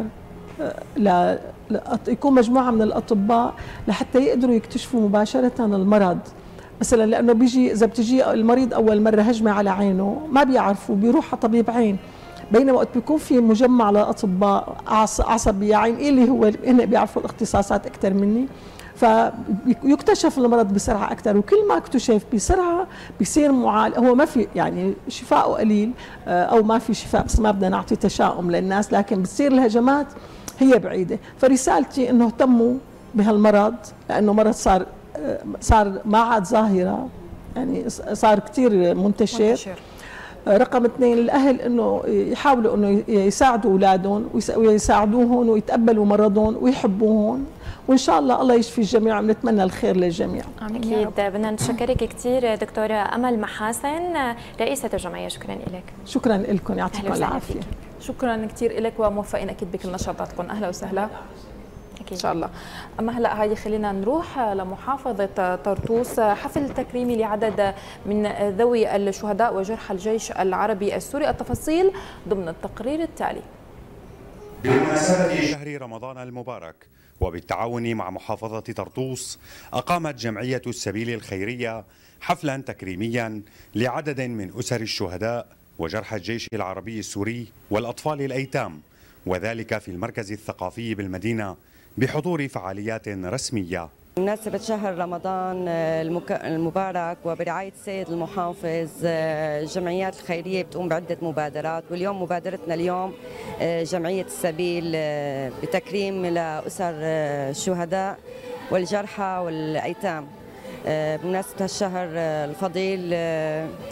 يكون مجموعه من الاطباء لحتى يقدروا يكتشفوا مباشره المرض. مثلا لانه اذا بتجي المريض اول مره هجمه على عينه ما بيعرفوا، بيروح على طبيب عين، بينما وقت بيكون في مجمع لاطباء عصبيه عين اللي هو هن بيعرفوا الاختصاصات اكثر مني، فيكتشف المرض بسرعه اكثر. وكل ما اكتشف بسرعه بيصير معالج. هو ما في يعني شفاءه قليل او ما في شفاء، بس ما بدنا نعطي تشاؤم للناس، لكن بتصير الهجمات هي بعيده. فرسالتي انه اهتموا بهالمرض، لانه مرض صار ما عاد ظاهره، يعني صار كثير منتشر. رقم 2 الاهل انه يحاولوا انه يساعدوا اولادهم ويساعدوهم ويتقبلوا مرضهم ويحبوهم، وان شاء الله يشفي الجميع، ونتمنى الخير للجميع. اكيد. بدنا نشكرك كثير دكتوره امل محاسن، رئيسه الجمعيه. شكرا لك. شكرا لكم، يعطيكم العافيه. شكرا كثير لك، وموفقين اكيد بكل نشاطاتكم. اهلا وسهلا. أكيد. إن شاء الله. أما هلا هاي خلينا نروح لمحافظة طرطوس، حفل تكريمي لعدد من ذوي الشهداء وجرحى الجيش العربي السوري. التفاصيل ضمن التقرير التالي. بمناسبة شهر رمضان المبارك وبالتعاون مع محافظة طرطوس، أقامت جمعية السبيل الخيرية حفلا تكريميا لعدد من أسر الشهداء وجرحى الجيش العربي السوري والأطفال الأيتام، وذلك في المركز الثقافي بالمدينة بحضور فعاليات رسمية. بمناسبة شهر رمضان المبارك وبرعاية السيد المحافظ، الجمعيات الخيرية بتقوم بعدة مبادرات، واليوم مبادرتنا اليوم جمعية السبيل بتكريم لأسر الشهداء والجرحى والأيتام. بمناسبة هالشهر الفضيل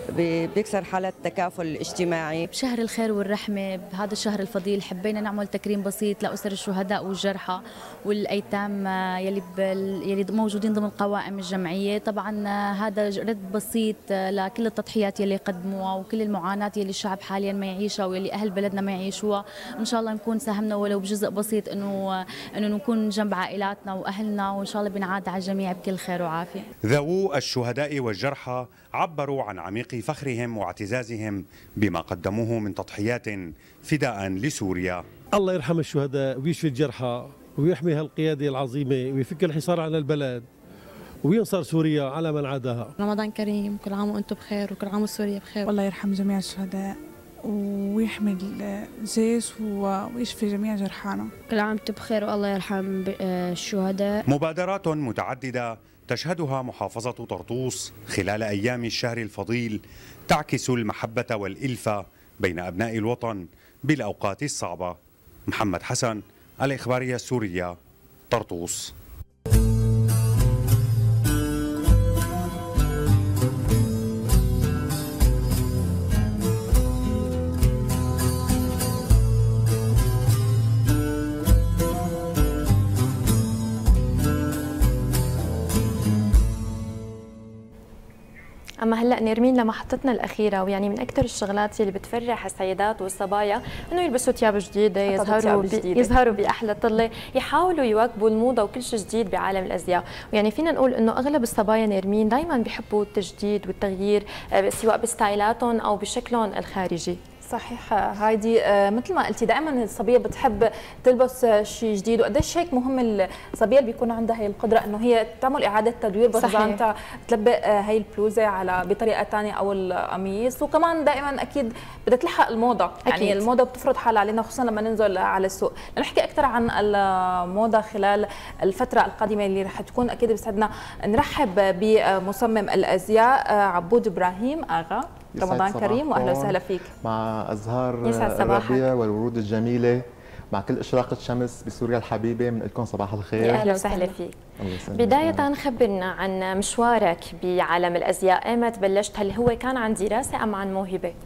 بيكسر حالة التكافل الاجتماعي. بشهر الخير والرحمة بهذا الشهر الفضيل حبينا نعمل تكريم بسيط لأسر الشهداء والجرحى والأيتام يلي موجودين ضمن قوائم الجمعية. طبعا هذا رد بسيط لكل التضحيات يلي قدموها وكل المعاناة يلي الشعب حاليا ما يعيشها ويلي أهل بلدنا ما يعيشوها. إن شاء الله نكون ساهمنا ولو بجزء بسيط إنه نكون جنب عائلاتنا وأهلنا، وإن شاء الله بنعاد على الجميع بكل خير وعافية. ذوو الشهداء والجرحى عبروا عن عميق فخرهم واعتزازهم بما قدموه من تضحيات فداء لسوريا. الله يرحم الشهداء ويشفي الجرحى ويحمي هالقيادة العظيمة ويفك الحصار عن البلد وينصر سوريا على من عاداها. رمضان كريم، كل عام وانتم بخير وكل عام وسوريا بخير. والله يرحم جميع الشهداء ويحمي الجيش ويشفي جميع جرحانا. كل عام وانتم بخير والله يرحم الشهداء. مبادرات متعددة تشهدها محافظة طرطوس خلال أيام الشهر الفضيل تعكس المحبة والإلفة بين أبناء الوطن بالأوقات الصعبة. محمد حسن، الإخبارية السورية، طرطوس. اما هلا نرمين لمحطتنا الاخيره، ويعني من اكثر الشغلات اللي بتفرح السيدات والصبايا انه يلبسوا ثياب جديده، يظهروا باحلى طله، يحاولوا يواكبوا الموضه وكل شيء جديد بعالم الازياء. ويعني فينا نقول انه اغلب الصبايا نرمين دائما بيحبوا التجديد والتغيير سواء بستايلاتهم او بشكلهم الخارجي. صحيح هايدي، مثل ما قلتي دائما الصبيه بتحب تلبس شيء جديد، وقديش هيك مهم الصبيه اللي بيكون عندها هي القدره انه هي تعمل اعاده تدوير بطزانتها، تلبق هي البلوزه على بطريقه ثانيه او القميص، وكمان دائما اكيد بدها تلحق الموضه، يعني أكيد. الموضه بتفرض حالها علينا خصوصا لما ننزل على السوق. نحكي اكثر عن الموضه خلال الفتره القادمه اللي رح تكون، اكيد بيسعدنا نرحب بمصمم الازياء عبود ابراهيم اغا. رمضان كريم واهلا وسهلا فيك. مع ازهار الربيع والورود الجميله، مع كل اشراقه شمس بسوريا الحبيبه، بنقول لكم صباح الخير. اهلا وسهلا فيك. بدايه خبرنا عن مشوارك بعالم الازياء، ايمت بلشت؟ هل هو كان عن دراسه ام عن موهبه؟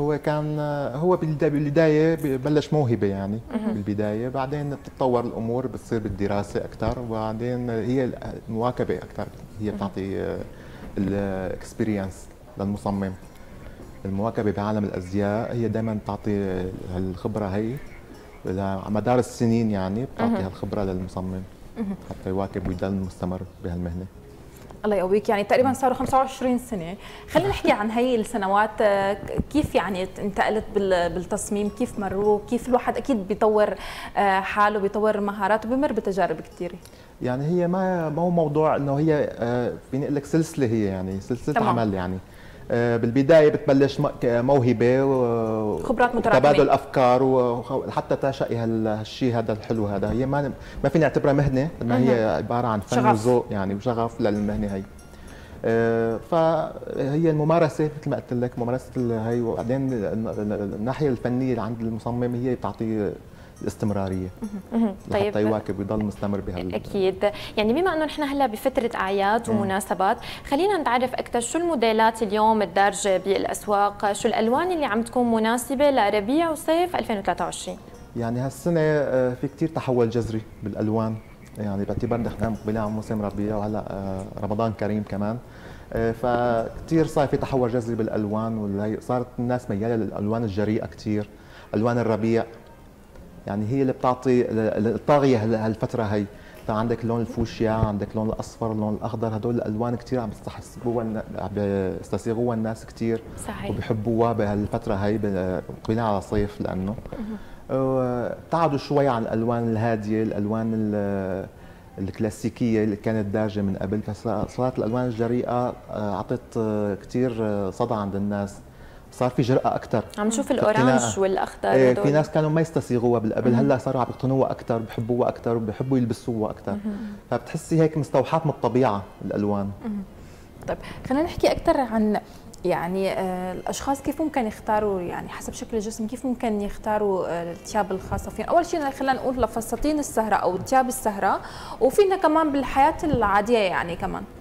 هو بالبدايه بلش موهبه يعني بالبدايه، بعدين بتتطور الامور بتصير بالدراسه اكثر، وبعدين هي المواكبه اكثر هي بتعطي الاكسبيرينس للمصمم. المواكبه بعالم الازياء هي دائما بتعطي هالخبره هي على مدار السنين، يعني بتعطي هالخبره للمصمم حتى يواكب ويضل مستمر بهالمهنه. الله يقويك، يعني تقريبا صاروا 25 سنه. خلينا نحكي عن هي السنوات، كيف يعني انتقلت بالتصميم، كيف مروا، كيف الواحد اكيد بيطور حاله، بيطور مهاراته، بمر بتجارب كثيره. يعني هي ما هو موضوع انه هي فيني اقول لك سلسله، هي يعني سلسله عمل. يعني بالبدايه بتبلش موهبه وخبرات متراكمه، تبادل افكار، وحتى تنشئي هالشيء هذا الحلو هذا. هي ما فيني اعتبرها مهنه، ما هي عباره عن فن وذوق يعني وشغف للمهنه هي. فهي الممارسه مثل ما قلت لك، ممارسه هي، وبعدين الناحيه الفنيه اللي عند المصمم هي بتعطي الاستمراريه طيب حتى يواكب ويضل مستمر اكيد. يعني بما انه نحن هلا بفتره اعياد ومناسبات، خلينا نتعرف اكثر شو الموديلات اليوم الدارجه بالاسواق، شو الالوان اللي عم تكون مناسبه لربيع وصيف 2023؟ يعني هالسنه في كثير تحول جذري بالالوان، يعني باعتبار نحن مقبلين على موسم ربيع وهلا رمضان كريم كمان، فكثير صار في تحول جذري بالالوان، وصارت الناس مياله للالوان الجريئه كثير، الوان الربيع يعني هي اللي بتعطي الطاغيه هالفتره هي. عندك لون الفوشيا، عندك لون الاصفر، اللون الاخضر، هدول الالوان كثير عم بيستسيغوها الناس كثير، صحيح، وبيحبوها بهالفتره هي مقبلين على صيف، لانه ابتعدوا شوي عن الالوان الهاديه، الالوان الكلاسيكيه اللي كانت دارجه من قبل، فصارت الالوان الجريئه اعطت كثير صدى عند الناس، صار في جرأة أكثر. عم نشوف الأورانج والأخضر، في ناس كانوا ما يستسيغوها بالقبل، هلا صاروا عم يقتنوها أكثر، بحبوها أكثر، وبحبوا يلبسوها أكثر، فبتحسي هيك مستوحاة من الطبيعة الألوان. طيب خلينا نحكي أكثر عن يعني الاشخاص كيف ممكن يختاروا، يعني حسب شكل الجسم كيف ممكن يختاروا الثياب الخاصه فيهم. اول شيء خلينا نقول لفساتين السهره او الثياب السهره، وفينا كمان بالحياه العاديه يعني كمان.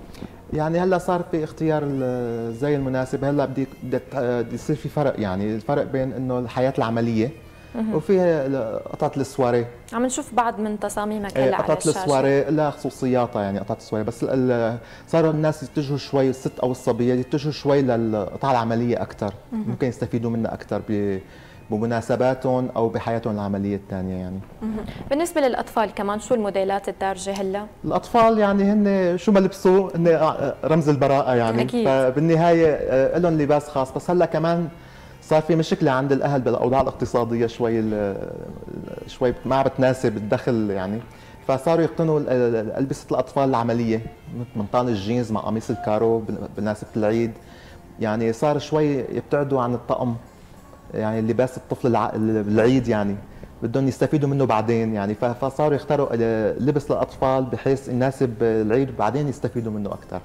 يعني هلا صار في اختيار الزي المناسب. هلا بدي يصير في فرق، يعني الفرق بين انه الحياه العمليه وفي قطعه السواري. عم نشوف بعض من تصاميمك هلا على قطعه الشاشه. السواري لها خصوصياتها، يعني قطعه السواري بس صاروا الناس يتجهوا شوي، الست او الصبيه يتجهوا شوي للقطعه العمليه اكثر، ممكن يستفيدوا منها اكثر بمناسباتهم او بحياتهم العمليه الثانيه يعني. بالنسبه للاطفال كمان شو الموديلات الدارجه هلا؟ الاطفال يعني هن شو ما لبسوا هن رمز البراءه يعني أكيد. فبالنهايه لهم لباس خاص. بس هلا كمان صار في مشكله عند الاهل بالاوضاع الاقتصاديه شوي ما بتناسب الدخل يعني، فصاروا يقتنوا البسه الاطفال العمليه مثل منطان الجينز مع قميص الكارو بمناسبه العيد. يعني صار شوي يبتعدوا عن الطقم، يعني لباس الطفل العيد يعني بدهم يستفيدوا منه بعدين يعني، فصاروا يختاروا لبس للاطفال بحيث يناسب العيد وبعدين يستفيدوا منه اكثر.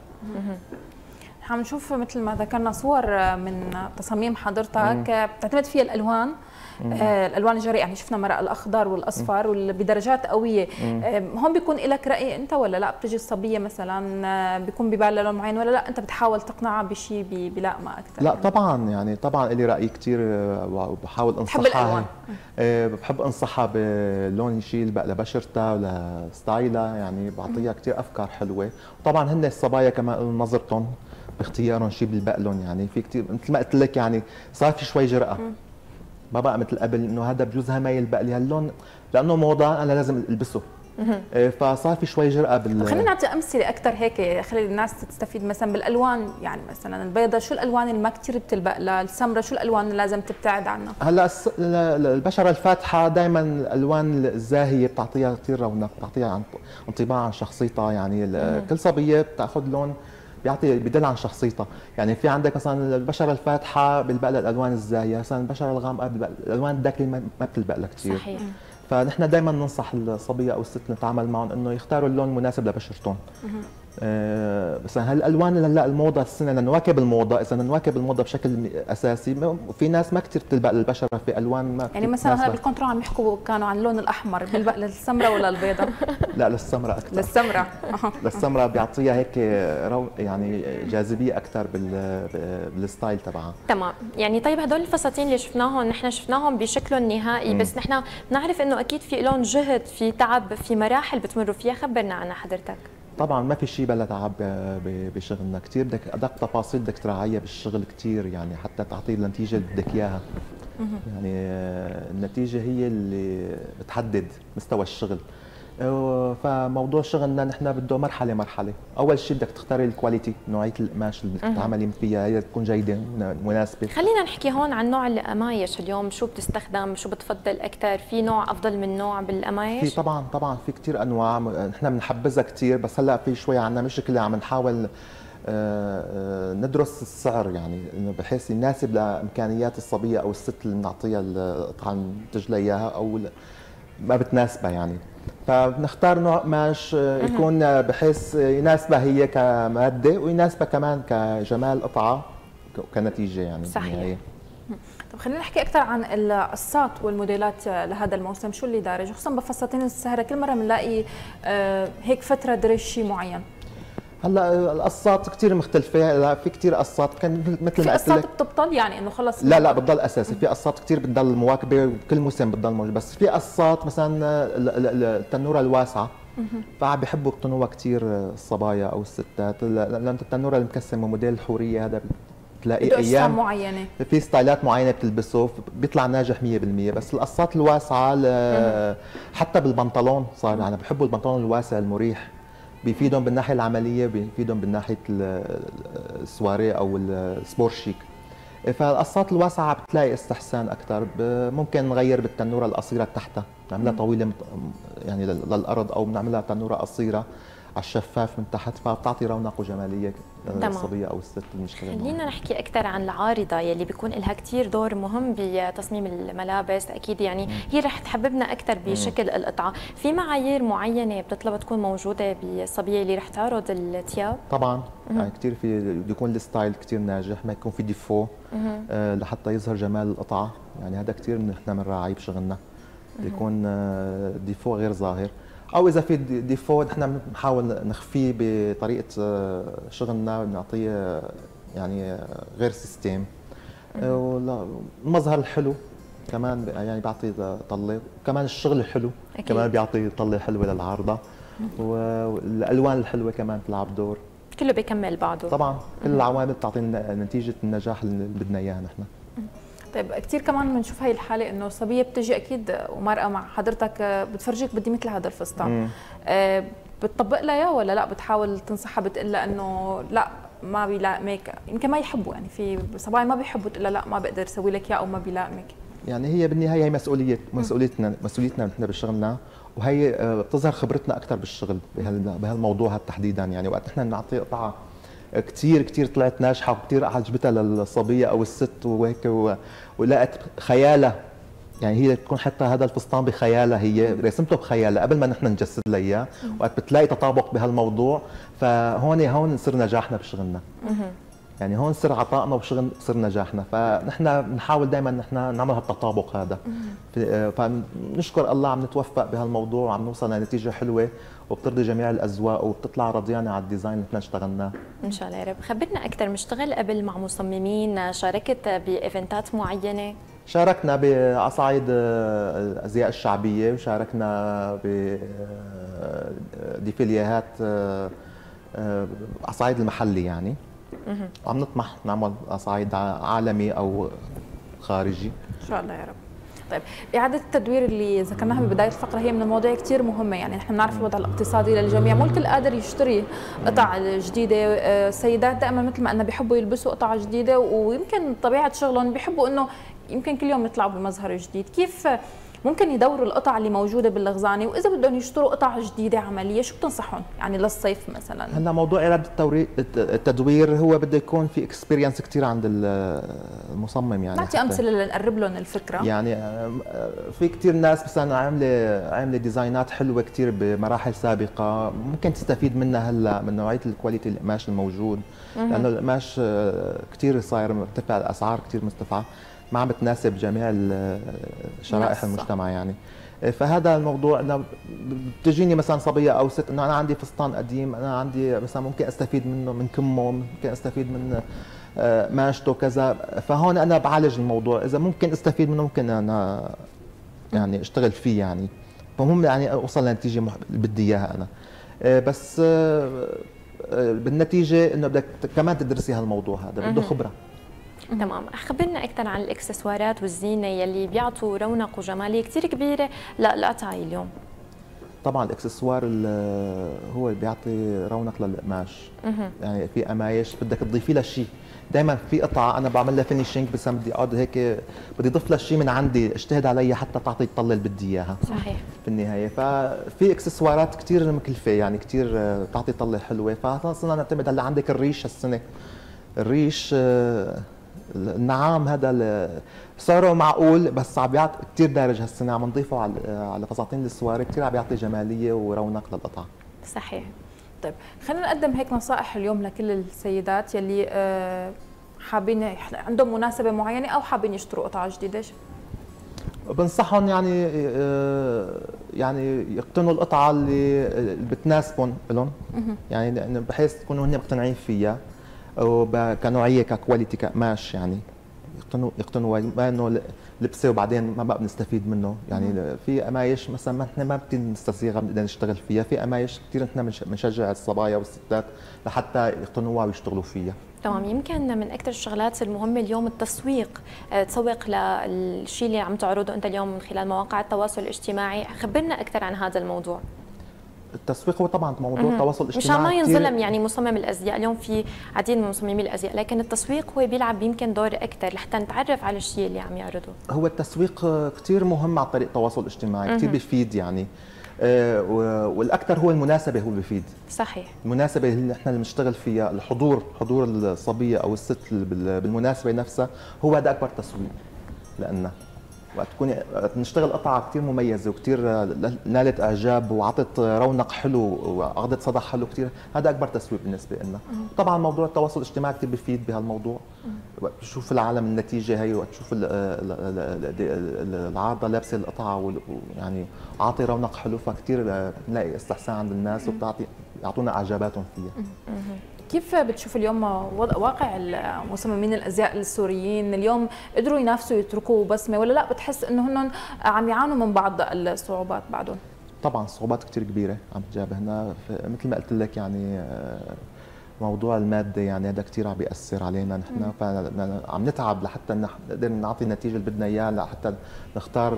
عم نشوف مثل ما ذكرنا صور من تصاميم حضرتك بتعتمد فيها الالوان، الالوان الجريئه، يعني شفنا مرق الاخضر والاصفر بدرجات قويه. هون بيكون لك راي انت ولا لا؟ بتجي الصبيه مثلا بيكون ببالها لون معين ولا لا انت بتحاول تقنعها بشيء بلائمه اكثر؟ لا طبعا، يعني طبعا لي راي كثير وبحاول انصحها. بحب انصحها بلون شيء يلبق لبشرتها ولستايلها، يعني بعطيها كثير افكار حلوه. وطبعا هن الصبايا كمان نظرتهم باختيارهم شيء بيلبق لهم، يعني في كثير مثل ما قلت لك يعني صار في شوي جرأة، ما بقى مثل قبل انه هذا بجوز ما يلبق لي هاللون لانه موضه انا لازم البسه. فصار في شوي جرأة خلينا نعطي امثله اكثر هيك خلي الناس تستفيد مثلا بالالوان، يعني مثلا البيضة شو الالوان اللي ما كثير بتلبق لها؟ السمراء شو الالوان اللي لازم تبتعد عنها؟ هلا البشره الفاتحه دائما الالوان الزاهيه بتعطيها كثير رونق، بتعطيها انطباع عن شخصيتها، يعني كل صبيه بتاخذ لون بدل عن شخصيتها. يعني في عندك مثلا البشره الفاتحه بيلبق لها الالوان الزاهيه، مثلا البشره الغامقه الالوان الداكنه ما بتلبق لها كثير. صحيح. فنحن دائما ننصح الصبيه او الست نتعامل معهم انه يختاروا اللون المناسب لبشرتهم. بس هالالوان هلا الموضه السنه نواكب الموضه، اذا نواكب الموضه بشكل اساسي في ناس ما كثير بتلبق للبشره في الوان ما يعني مثلا هلا بالكونترول عم يحكوا كانوا عن اللون الاحمر بيلبق للسمراء ولا البيضاء؟ لا للسمراء اكثر. للسمراء للسمراء بيعطيها هيك يعني جاذبيه اكثر بالستايل تبعها. تمام. يعني طيب هدول الفساتين اللي شفناهم نحن شفناهم بشكلهم النهائي، بس نحن بنعرف انه اكيد في لهم جهد، في تعب، في مراحل بتمروا فيها، خبرنا عنها حضرتك. طبعا ما في شيء بلا تعب بشغلنا، كثير بدك ادق تفاصيل بدك تراعيها بالشغل كثير، يعني حتى تعطي النتيجه اللي بدك اياها. يعني النتيجه هي اللي بتحدد مستوى الشغل. فموضوع شغلنا نحن بده مرحله مرحله. اول شيء بدك تختاري الكواليتي، نوعيه القماش اللي بدك تتعاملي فيها هي تكون جيده مناسبه. خلينا نحكي هون عن نوع القمايش اليوم، شو بتستخدم، شو بتفضل اكثر؟ في نوع افضل من نوع بالقمايش؟ في طبعا في كثير انواع، نحن بنحبذها كثير، بس هلا في شوي عندنا مشكله عم نحاول ندرس السعر، يعني انه بحيث يناسب لامكانيات الصبيه او الست اللي بنعطيها القطعه اللي ننتج لها اياها او ما بتناسبها يعني. فبنختار نوع قماش يكون بحيث يناسبها هي كماده ويناسبها كمان كجمال قطعه وكنتيجه يعني. صحيح. طب خلينا نحكي اكثر عن القصات والموديلات لهذا الموسم، شو اللي دارج خصوصا بفساتين السهره؟ كل مره بنلاقي هيك فتره درج شيء معين. هلا القصات كثير مختلفه، في كثير قصات كان مثل ما قلت لك. في قصات بتبطل يعني انه خلص؟ لا بتضل اساسي، في قصات كثير بتضل مواكبه وكل موسم بتضل موجود، بس في قصات مثلا التنوره الواسعه فبيحبوا يقتنوها كثير الصبايا او الستات، لانه التنوره المكسمه موديل الحوريه هذا بتلاقي ايام معينه في ستايلات معينه بتلبسه بيطلع ناجح 100%. بس القصات الواسعه حتى بالبنطلون صار يعني بحبوا البنطلون الواسع المريح، بيفيدهم بالناحيه العمليه، بيفيدهم بالناحيه السواري او السبور شيك. فالقصات الواسعه بتلاقي استحسان اكثر. ممكن نغير بالتنوره القصيره تحتها، نعملها طويله يعني للارض، او بنعملها تنوره قصيره على الشفاف من تحت، فبتعطي رونق وجماليه للصبيه او الست المشكله. خلينا نحكي اكثر عن العارضه يلي بيكون لها كثير دور مهم بتصميم الملابس، اكيد يعني هي رح تحببنا اكثر بشكل القطعه. في معايير معينه بتطلب تكون موجوده بالصبيه اللي رح تعرض الثياب؟ طبعا يعني كثير بده يكون الستايل كثير ناجح، ما يكون في ديفو لحتى يظهر جمال القطعه، يعني هذا كثير نحن بنراعيه بشغلنا، بده يكون ديفو غير ظاهر. او اذا في ديفو نحن بنحاول نخفيه بطريقه شغلنا، بنعطيه يعني غير سيستم. والمظهر الحلو كمان يعني بيعطي طله، كمان الشغل الحلو أكيد. كمان بيعطي طله حلوه للعارضه، والالوان الحلوه كمان بتلعب دور، كله بيكمل بعضه طبعا. كل العوامل بتعطي نتيجه النجاح اللي بدنا اياها نحن. طيب كثير كمان بنشوف هاي الحاله انه الصبيه بتجي اكيد ومرأة مع حضرتك بتفرجيك بدي مثل هذا الفستان، بتطبق لها اياه ولا لا بتحاول تنصحها بتقول لها انه لا ما بيلائمك؟ يمكن ما يحبوا، يعني في صبايا ما بيحبوا تقول لها لا ما بقدر اسوي لك اياه او ما بيلائمك. يعني هي بالنهايه هي مسؤوليتنا نحن بشغلنا، وهي بتظهر خبرتنا اكثر بالشغل بهالموضوع تحديدا. يعني وقت نحن نعطي قطعه كثير طلعت ناجحه وكثير عجبتها للصبيه او الست وهيك ولقت خيالها، يعني هي تكون حتى هذا الفستان بخيالها، هي رسمته بخيالها قبل ما نحن نجسد لها اياه، وقت بتلاقي تطابق بهالموضوع فهون صار نجاحنا بشغلنا. يعني هون صار عطائنا وشغل صار نجاحنا، فنحن بنحاول دائما نحن نعمل هالتطابق هذا. فنشكر الله عم نتوفق بهالموضوع وعم نوصل لنتيجه حلوه وبترضي جميع الاذواق وبتطلع رضيانه على الديزاين اللي نحن اشتغلناه. ان شاء الله يا رب. خبرنا اكثر، مشتغل قبل مع مصممين، شاركت بايفنتات معينه؟ شاركنا بأصعيد الازياء الشعبيه، وشاركنا بديفيليهات أصعيد المحلي يعني. وعم نطمح نعمل أصعيد عالمي او خارجي ان شاء الله يا رب. طيب إعادة التدوير اللي ذكرناها ببداية الفقرة هي من المواضيع كثير مهمة، يعني نحن بنعرف الوضع الاقتصادي للجميع، مو الكل قادر يشتري قطع جديدة، السيدات دائما مثل ما أنه بيحبوا يلبسوا قطع جديدة، ويمكن طبيعة شغلهم بيحبوا إنه يمكن كل يوم يطلعوا بمظهر جديد. كيف ممكن يدوروا القطع اللي موجودة باللغزانة، وإذا بدهم يشتروا قطع جديدة عملية شو بتنصحهم يعني للصيف مثلا؟ هلا موضوع إعادة التدوير هو بده يكون في اكسبيرينس كثير عند المصمم، يعني نعطي أمثلة لنقرب لهم الفكرة. يعني في كثير ناس مثلا عامله ديزاينات حلوة كثير بمراحل سابقة، ممكن تستفيد منها هلا من نوعية الكواليتي القماش الموجود، لأنه القماش كثير صاير مرتفع، الأسعار كثير مرتفعة، ما عم بتناسب جميع شرائح المجتمع يعني. فهذا الموضوع انه بتجيني مثلا صبيه او ست انه انا عندي فستان قديم، انا عندي مثلا ممكن استفيد منه، من كمه، ممكن استفيد من قماشته كذا، فهون انا بعالج الموضوع، اذا ممكن استفيد منه ممكن انا يعني اشتغل فيه يعني، فمهم يعني اوصل لنتيجه اللي بدي اياها انا. بس بالنتيجه انه بدك كمان تدرسي هالموضوع هذا، بده خبره. تمام. خبرنا اكثر عن الاكسسوارات والزينه يلي بيعطوا رونق وجماليه كثير كبيره للقطعه اليوم. طبعا الاكسسوار هو اللي بيعطي رونق للقماش. يعني في قمايش بدك تضيفي لها شيء، دائما في قطعه انا بعمل لها فينيشينج بس بدي اقعد هيك بدي اضيف لها شيء من عندي، اجتهد عليها حتى تعطي الطله اللي بدي اياها. صحيح. في النهايه ففي اكسسوارات كثير مكلفه، يعني كثير تعطي طله حلوه، فصرنا نعتمد. هلا عندك الريش هالسنه، الريش النعام هذا سعره معقول بس عم بيعطي كثير دارج هالسنه، عم نضيفه على فساتين السواري، كثير عم بيعطي جماليه ورونق للقطعه. صحيح. طيب خلينا نقدم هيك نصائح اليوم لكل السيدات يلي حابين عندهم مناسبه معينه او حابين يشتروا قطعه جديده. بنصحهم يعني يقتنوا القطعه اللي بتناسبهم لهم، يعني بحيث يكونوا هن مقتنعين فيها وكنوعيه ككواليتي كقماش، يعني يقتنوا ما انه لبسه وبعدين ما بقى بنستفيد منه. يعني في قمايش مثلا نحن ما بنستسيغها بنقدر نشتغل فيها، في قمايش كثير نحن بنشجع الصبايا والستات لحتى يقتنوها ويشتغلوا فيها. تمام. يمكن من اكثر الشغلات المهمه اليوم التسويق، تسوق للشيء اللي عم تعرضه انت اليوم من خلال مواقع التواصل الاجتماعي، خبرنا اكثر عن هذا الموضوع. التسويق هو طبعا موضوع التواصل الاجتماعي، مشان ما ينظلم يعني مصمم الازياء، اليوم في عديد من مصممي الازياء، لكن التسويق هو بيلعب يمكن دور اكثر لحتى نتعرف على الشيء اللي عم يعرضه. هو التسويق كثير مهم عن طريق التواصل الاجتماعي، كثير بيفيد يعني، والاكثر هو المناسبه هو بيفيد. صحيح. المناسبه اللي نحن اللي بنشتغل فيها، حضور الصبيه او الست بالمناسبه نفسها، هو هذا اكبر تسويق لنا. وقت نشتغل قطعه كثير مميزه وكثير نالت اعجاب وعطت رونق حلو واخذت صدى حلو كثير، هذا اكبر تسويق بالنسبه لنا. طبعا موضوع التواصل الاجتماعي كثير بفيد بهالموضوع، وقت تشوف العالم النتيجه هي، وقت تشوف العارضه لابسه القطعه ويعني عاطي رونق حلو، فكثير بنلاقي استحسان عند الناس وبتعطي يعطونا اعجاباتهم فيها. كيف بتشوف اليوم واقع المصممين الازياء السوريين اليوم؟ قدروا ينافسوا يتركوا بصمه ولا لا بتحس انه هن عم يعانوا من بعض الصعوبات بعدهم؟ طبعا صعوبات كثير كبيره عم تجابهنا، مثل ما قلت لك يعني موضوع الماده يعني هذا كثير عم بياثر علينا نحن، فعم نتعب لحتى نقدر نعطي النتيجه اللي بدنا اياها، لحتى نختار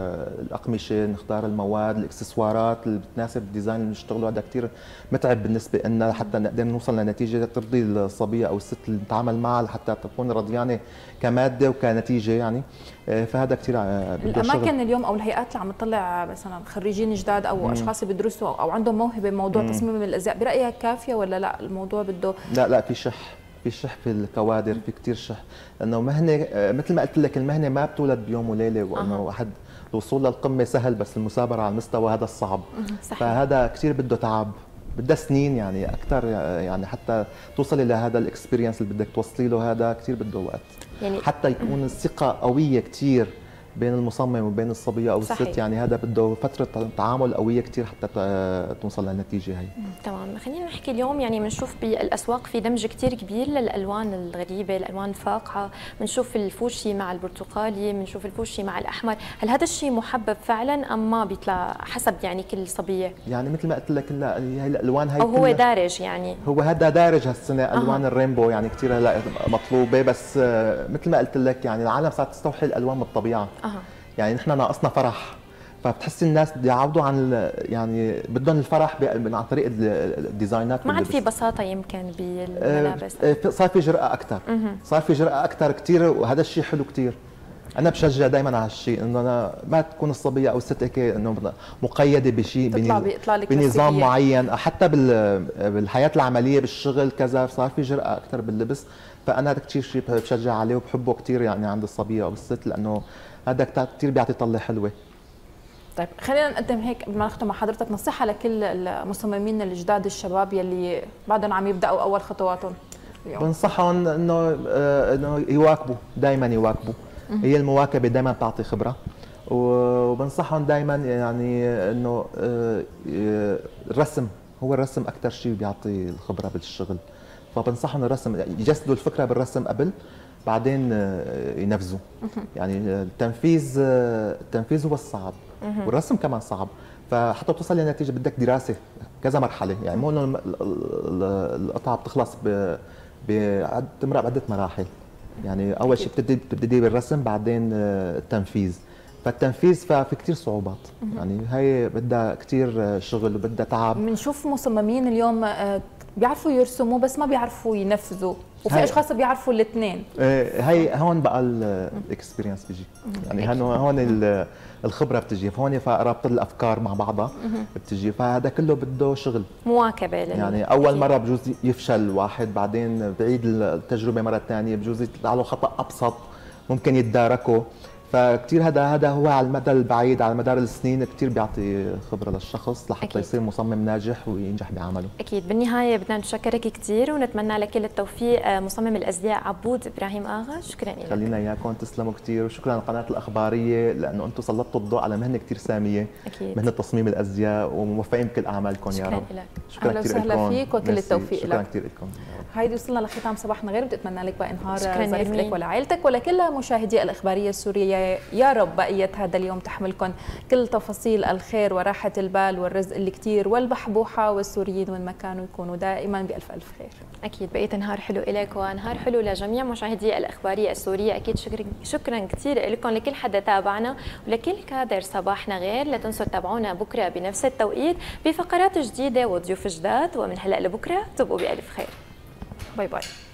الاقمشه، نختار المواد، الاكسسوارات اللي بتناسب الديزاين اللي بنشتغله، هذا كثير متعب بالنسبه لنا لحتى نقدر نوصل لنتيجه ترضي الصبيه او الست اللي نتعامل معها لحتى تكون رضيانه كماده وكنتيجه يعني. فهذا كثير الاماكن اليوم او الهيئات اللي عم تطلع مثلا خريجين جداد او اشخاص بيدرسوا او عندهم موهبه بموضوع تصميم الازياء، برايك كافيه ولا لا الموضوع بده؟ لا في شح في الكوادر، في كثير شح، لانه مهنه مثل ما قلت لك المهنه ما بتولد بيوم وليله، وانه واحد الوصول للقمه سهل بس المثابره على المستوى هذا الصعب. صحيح. فهذا كثير بده تعب، بدها سنين يعني اكثر، يعني حتى توصلي لهذا الاكسبيرينس اللي بدك توصلي له، هذا كثير بده وقت يعني حتى يكون الثقه قويه كثير بين المصمم وبين الصبيه او الست، يعني هذا بده فتره تعامل قويه كثير حتى توصل للنتيجه هي. تمام. خلينا نحكي اليوم يعني بنشوف بالاسواق في دمج كثير كبير للالوان الغريبه، الالوان الفاقعه، بنشوف الفوشي مع البرتقالي، بنشوف الفوشي مع الاحمر، هل هذا الشيء محبب فعلا ام ما بيطلع حسب يعني كل صبيه؟ يعني مثل ما قلت لك هي الالوان هي او هو دارج، يعني هو هذا دارج هالسنه، الوان الرينبو يعني كثير هلا مطلوبه، بس مثل ما قلت لك يعني العالم صارت تستوحي الالوان من الطبيعه. يعني نحن ناقصنا فرح، فبتحس الناس بده يعوضوا عن يعني بدهم الفرح عن طريق الديزاينات، ما عاد في بساطه يمكن بالملابس، صار في جرأة اكثر، صار في جرأة اكثر كثير، وهذا الشيء حلو كثير. انا بشجع دائما على هالشيء، انه انا ما تكون الصبيه او الست هيك انه مقيده بشيء بنظام معين، حتى بالحياه العمليه بالشغل كذا صار في جرأة اكثر باللبس، فانا هذا كثير شيء بشجع عليه وبحبه كثير يعني عند الصبيه او الست، لانه هذا كثير بيعطي طله حلوه. طيب خلينا نقدم هيك قبل ما نختم مع حضرتك نصيحه لكل المصممين الجداد الشباب يلي بعدهم عم يبداوا اول خطواتهم اليوم. بنصحهم انه يواكبوا، دائما يواكبوا، هي المواكبه دائما بتعطي خبره، وبنصحهم دائما يعني انه الرسم اكثر شيء بيعطي الخبره بالشغل، فبنصحهم الرسم يجسدوا الفكره بالرسم قبل بعدين ينفذوا. يعني التنفيذ هو الصعب، والرسم كمان صعب، فحتى توصل لنتيجه بدك دراسه كذا مرحله، يعني مو انه القطعه بتخلص بتمرق بعده مراحل. يعني اول شيء بتبتدي بالرسم، بعدين التنفيذ، فالتنفيذ ففي كثير صعوبات، يعني هي بدها كثير شغل وبدها تعب. بنشوف مصممين اليوم بيعرفوا يرسموا بس ما بيعرفوا ينفذوا، وفي اشخاص بيعرفوا الاثنين. هي هون بقى الاكسبيرينس بيجي، يعني هون الخبره بتجي، فهون رابط الافكار مع بعضها بتجي، فهذا كله بده شغل مواكبه. يعني اول مره بجوز يفشل واحد، بعدين بعيد التجربه مره ثانيه، بجوز يطلع له خطا ابسط ممكن يتداركه، فكتير هذا هو على المدى البعيد، على مدار السنين كتير بيعطي خبره للشخص لحتى يصير مصمم ناجح وينجح بعمله. اكيد. بالنهايه بدنا نشكرك كثير ونتمنى لك كل التوفيق مصمم الازياء عبود ابراهيم اغا، شكرا لك. خلينا اياكم تسلموا كثير، وشكرا للقناه الاخباريه لانه انتم سلطتوا الضوء على مهنه كثير ساميه. أكيد. مهنه تصميم الازياء، وموفقين بكل اعمالكم يا رب. شكرا كثير لك. اهلا وسهلا فيك وكل التوفيق لك. شكرا كثير لكم. هيدي وصلنا لختام صباحنا غير، بدي اتمنى لك باقي نهار ظريف لك ولعائلتك ولكل مشاهدي الاخباريه السوريه. يا رب بقيه هذا اليوم تحملكم كل تفاصيل الخير وراحه البال والرزق اللي كثير والبحبوحه، والسوريين وين ما كانوا يكونوا دائما بالف الف خير. اكيد. بقيه نهار حلو لك ونهار حلو لجميع مشاهدي الاخباريه السوريه. اكيد شكرا كثير لكم لكل حدا تابعنا ولكل كادر صباحنا غير. لا تنسوا تتابعونا بكره بنفس التوقيت بفقرات جديده وضيوف جداد، ومن هلا لبكره تبقوا بالف خير. باي باي.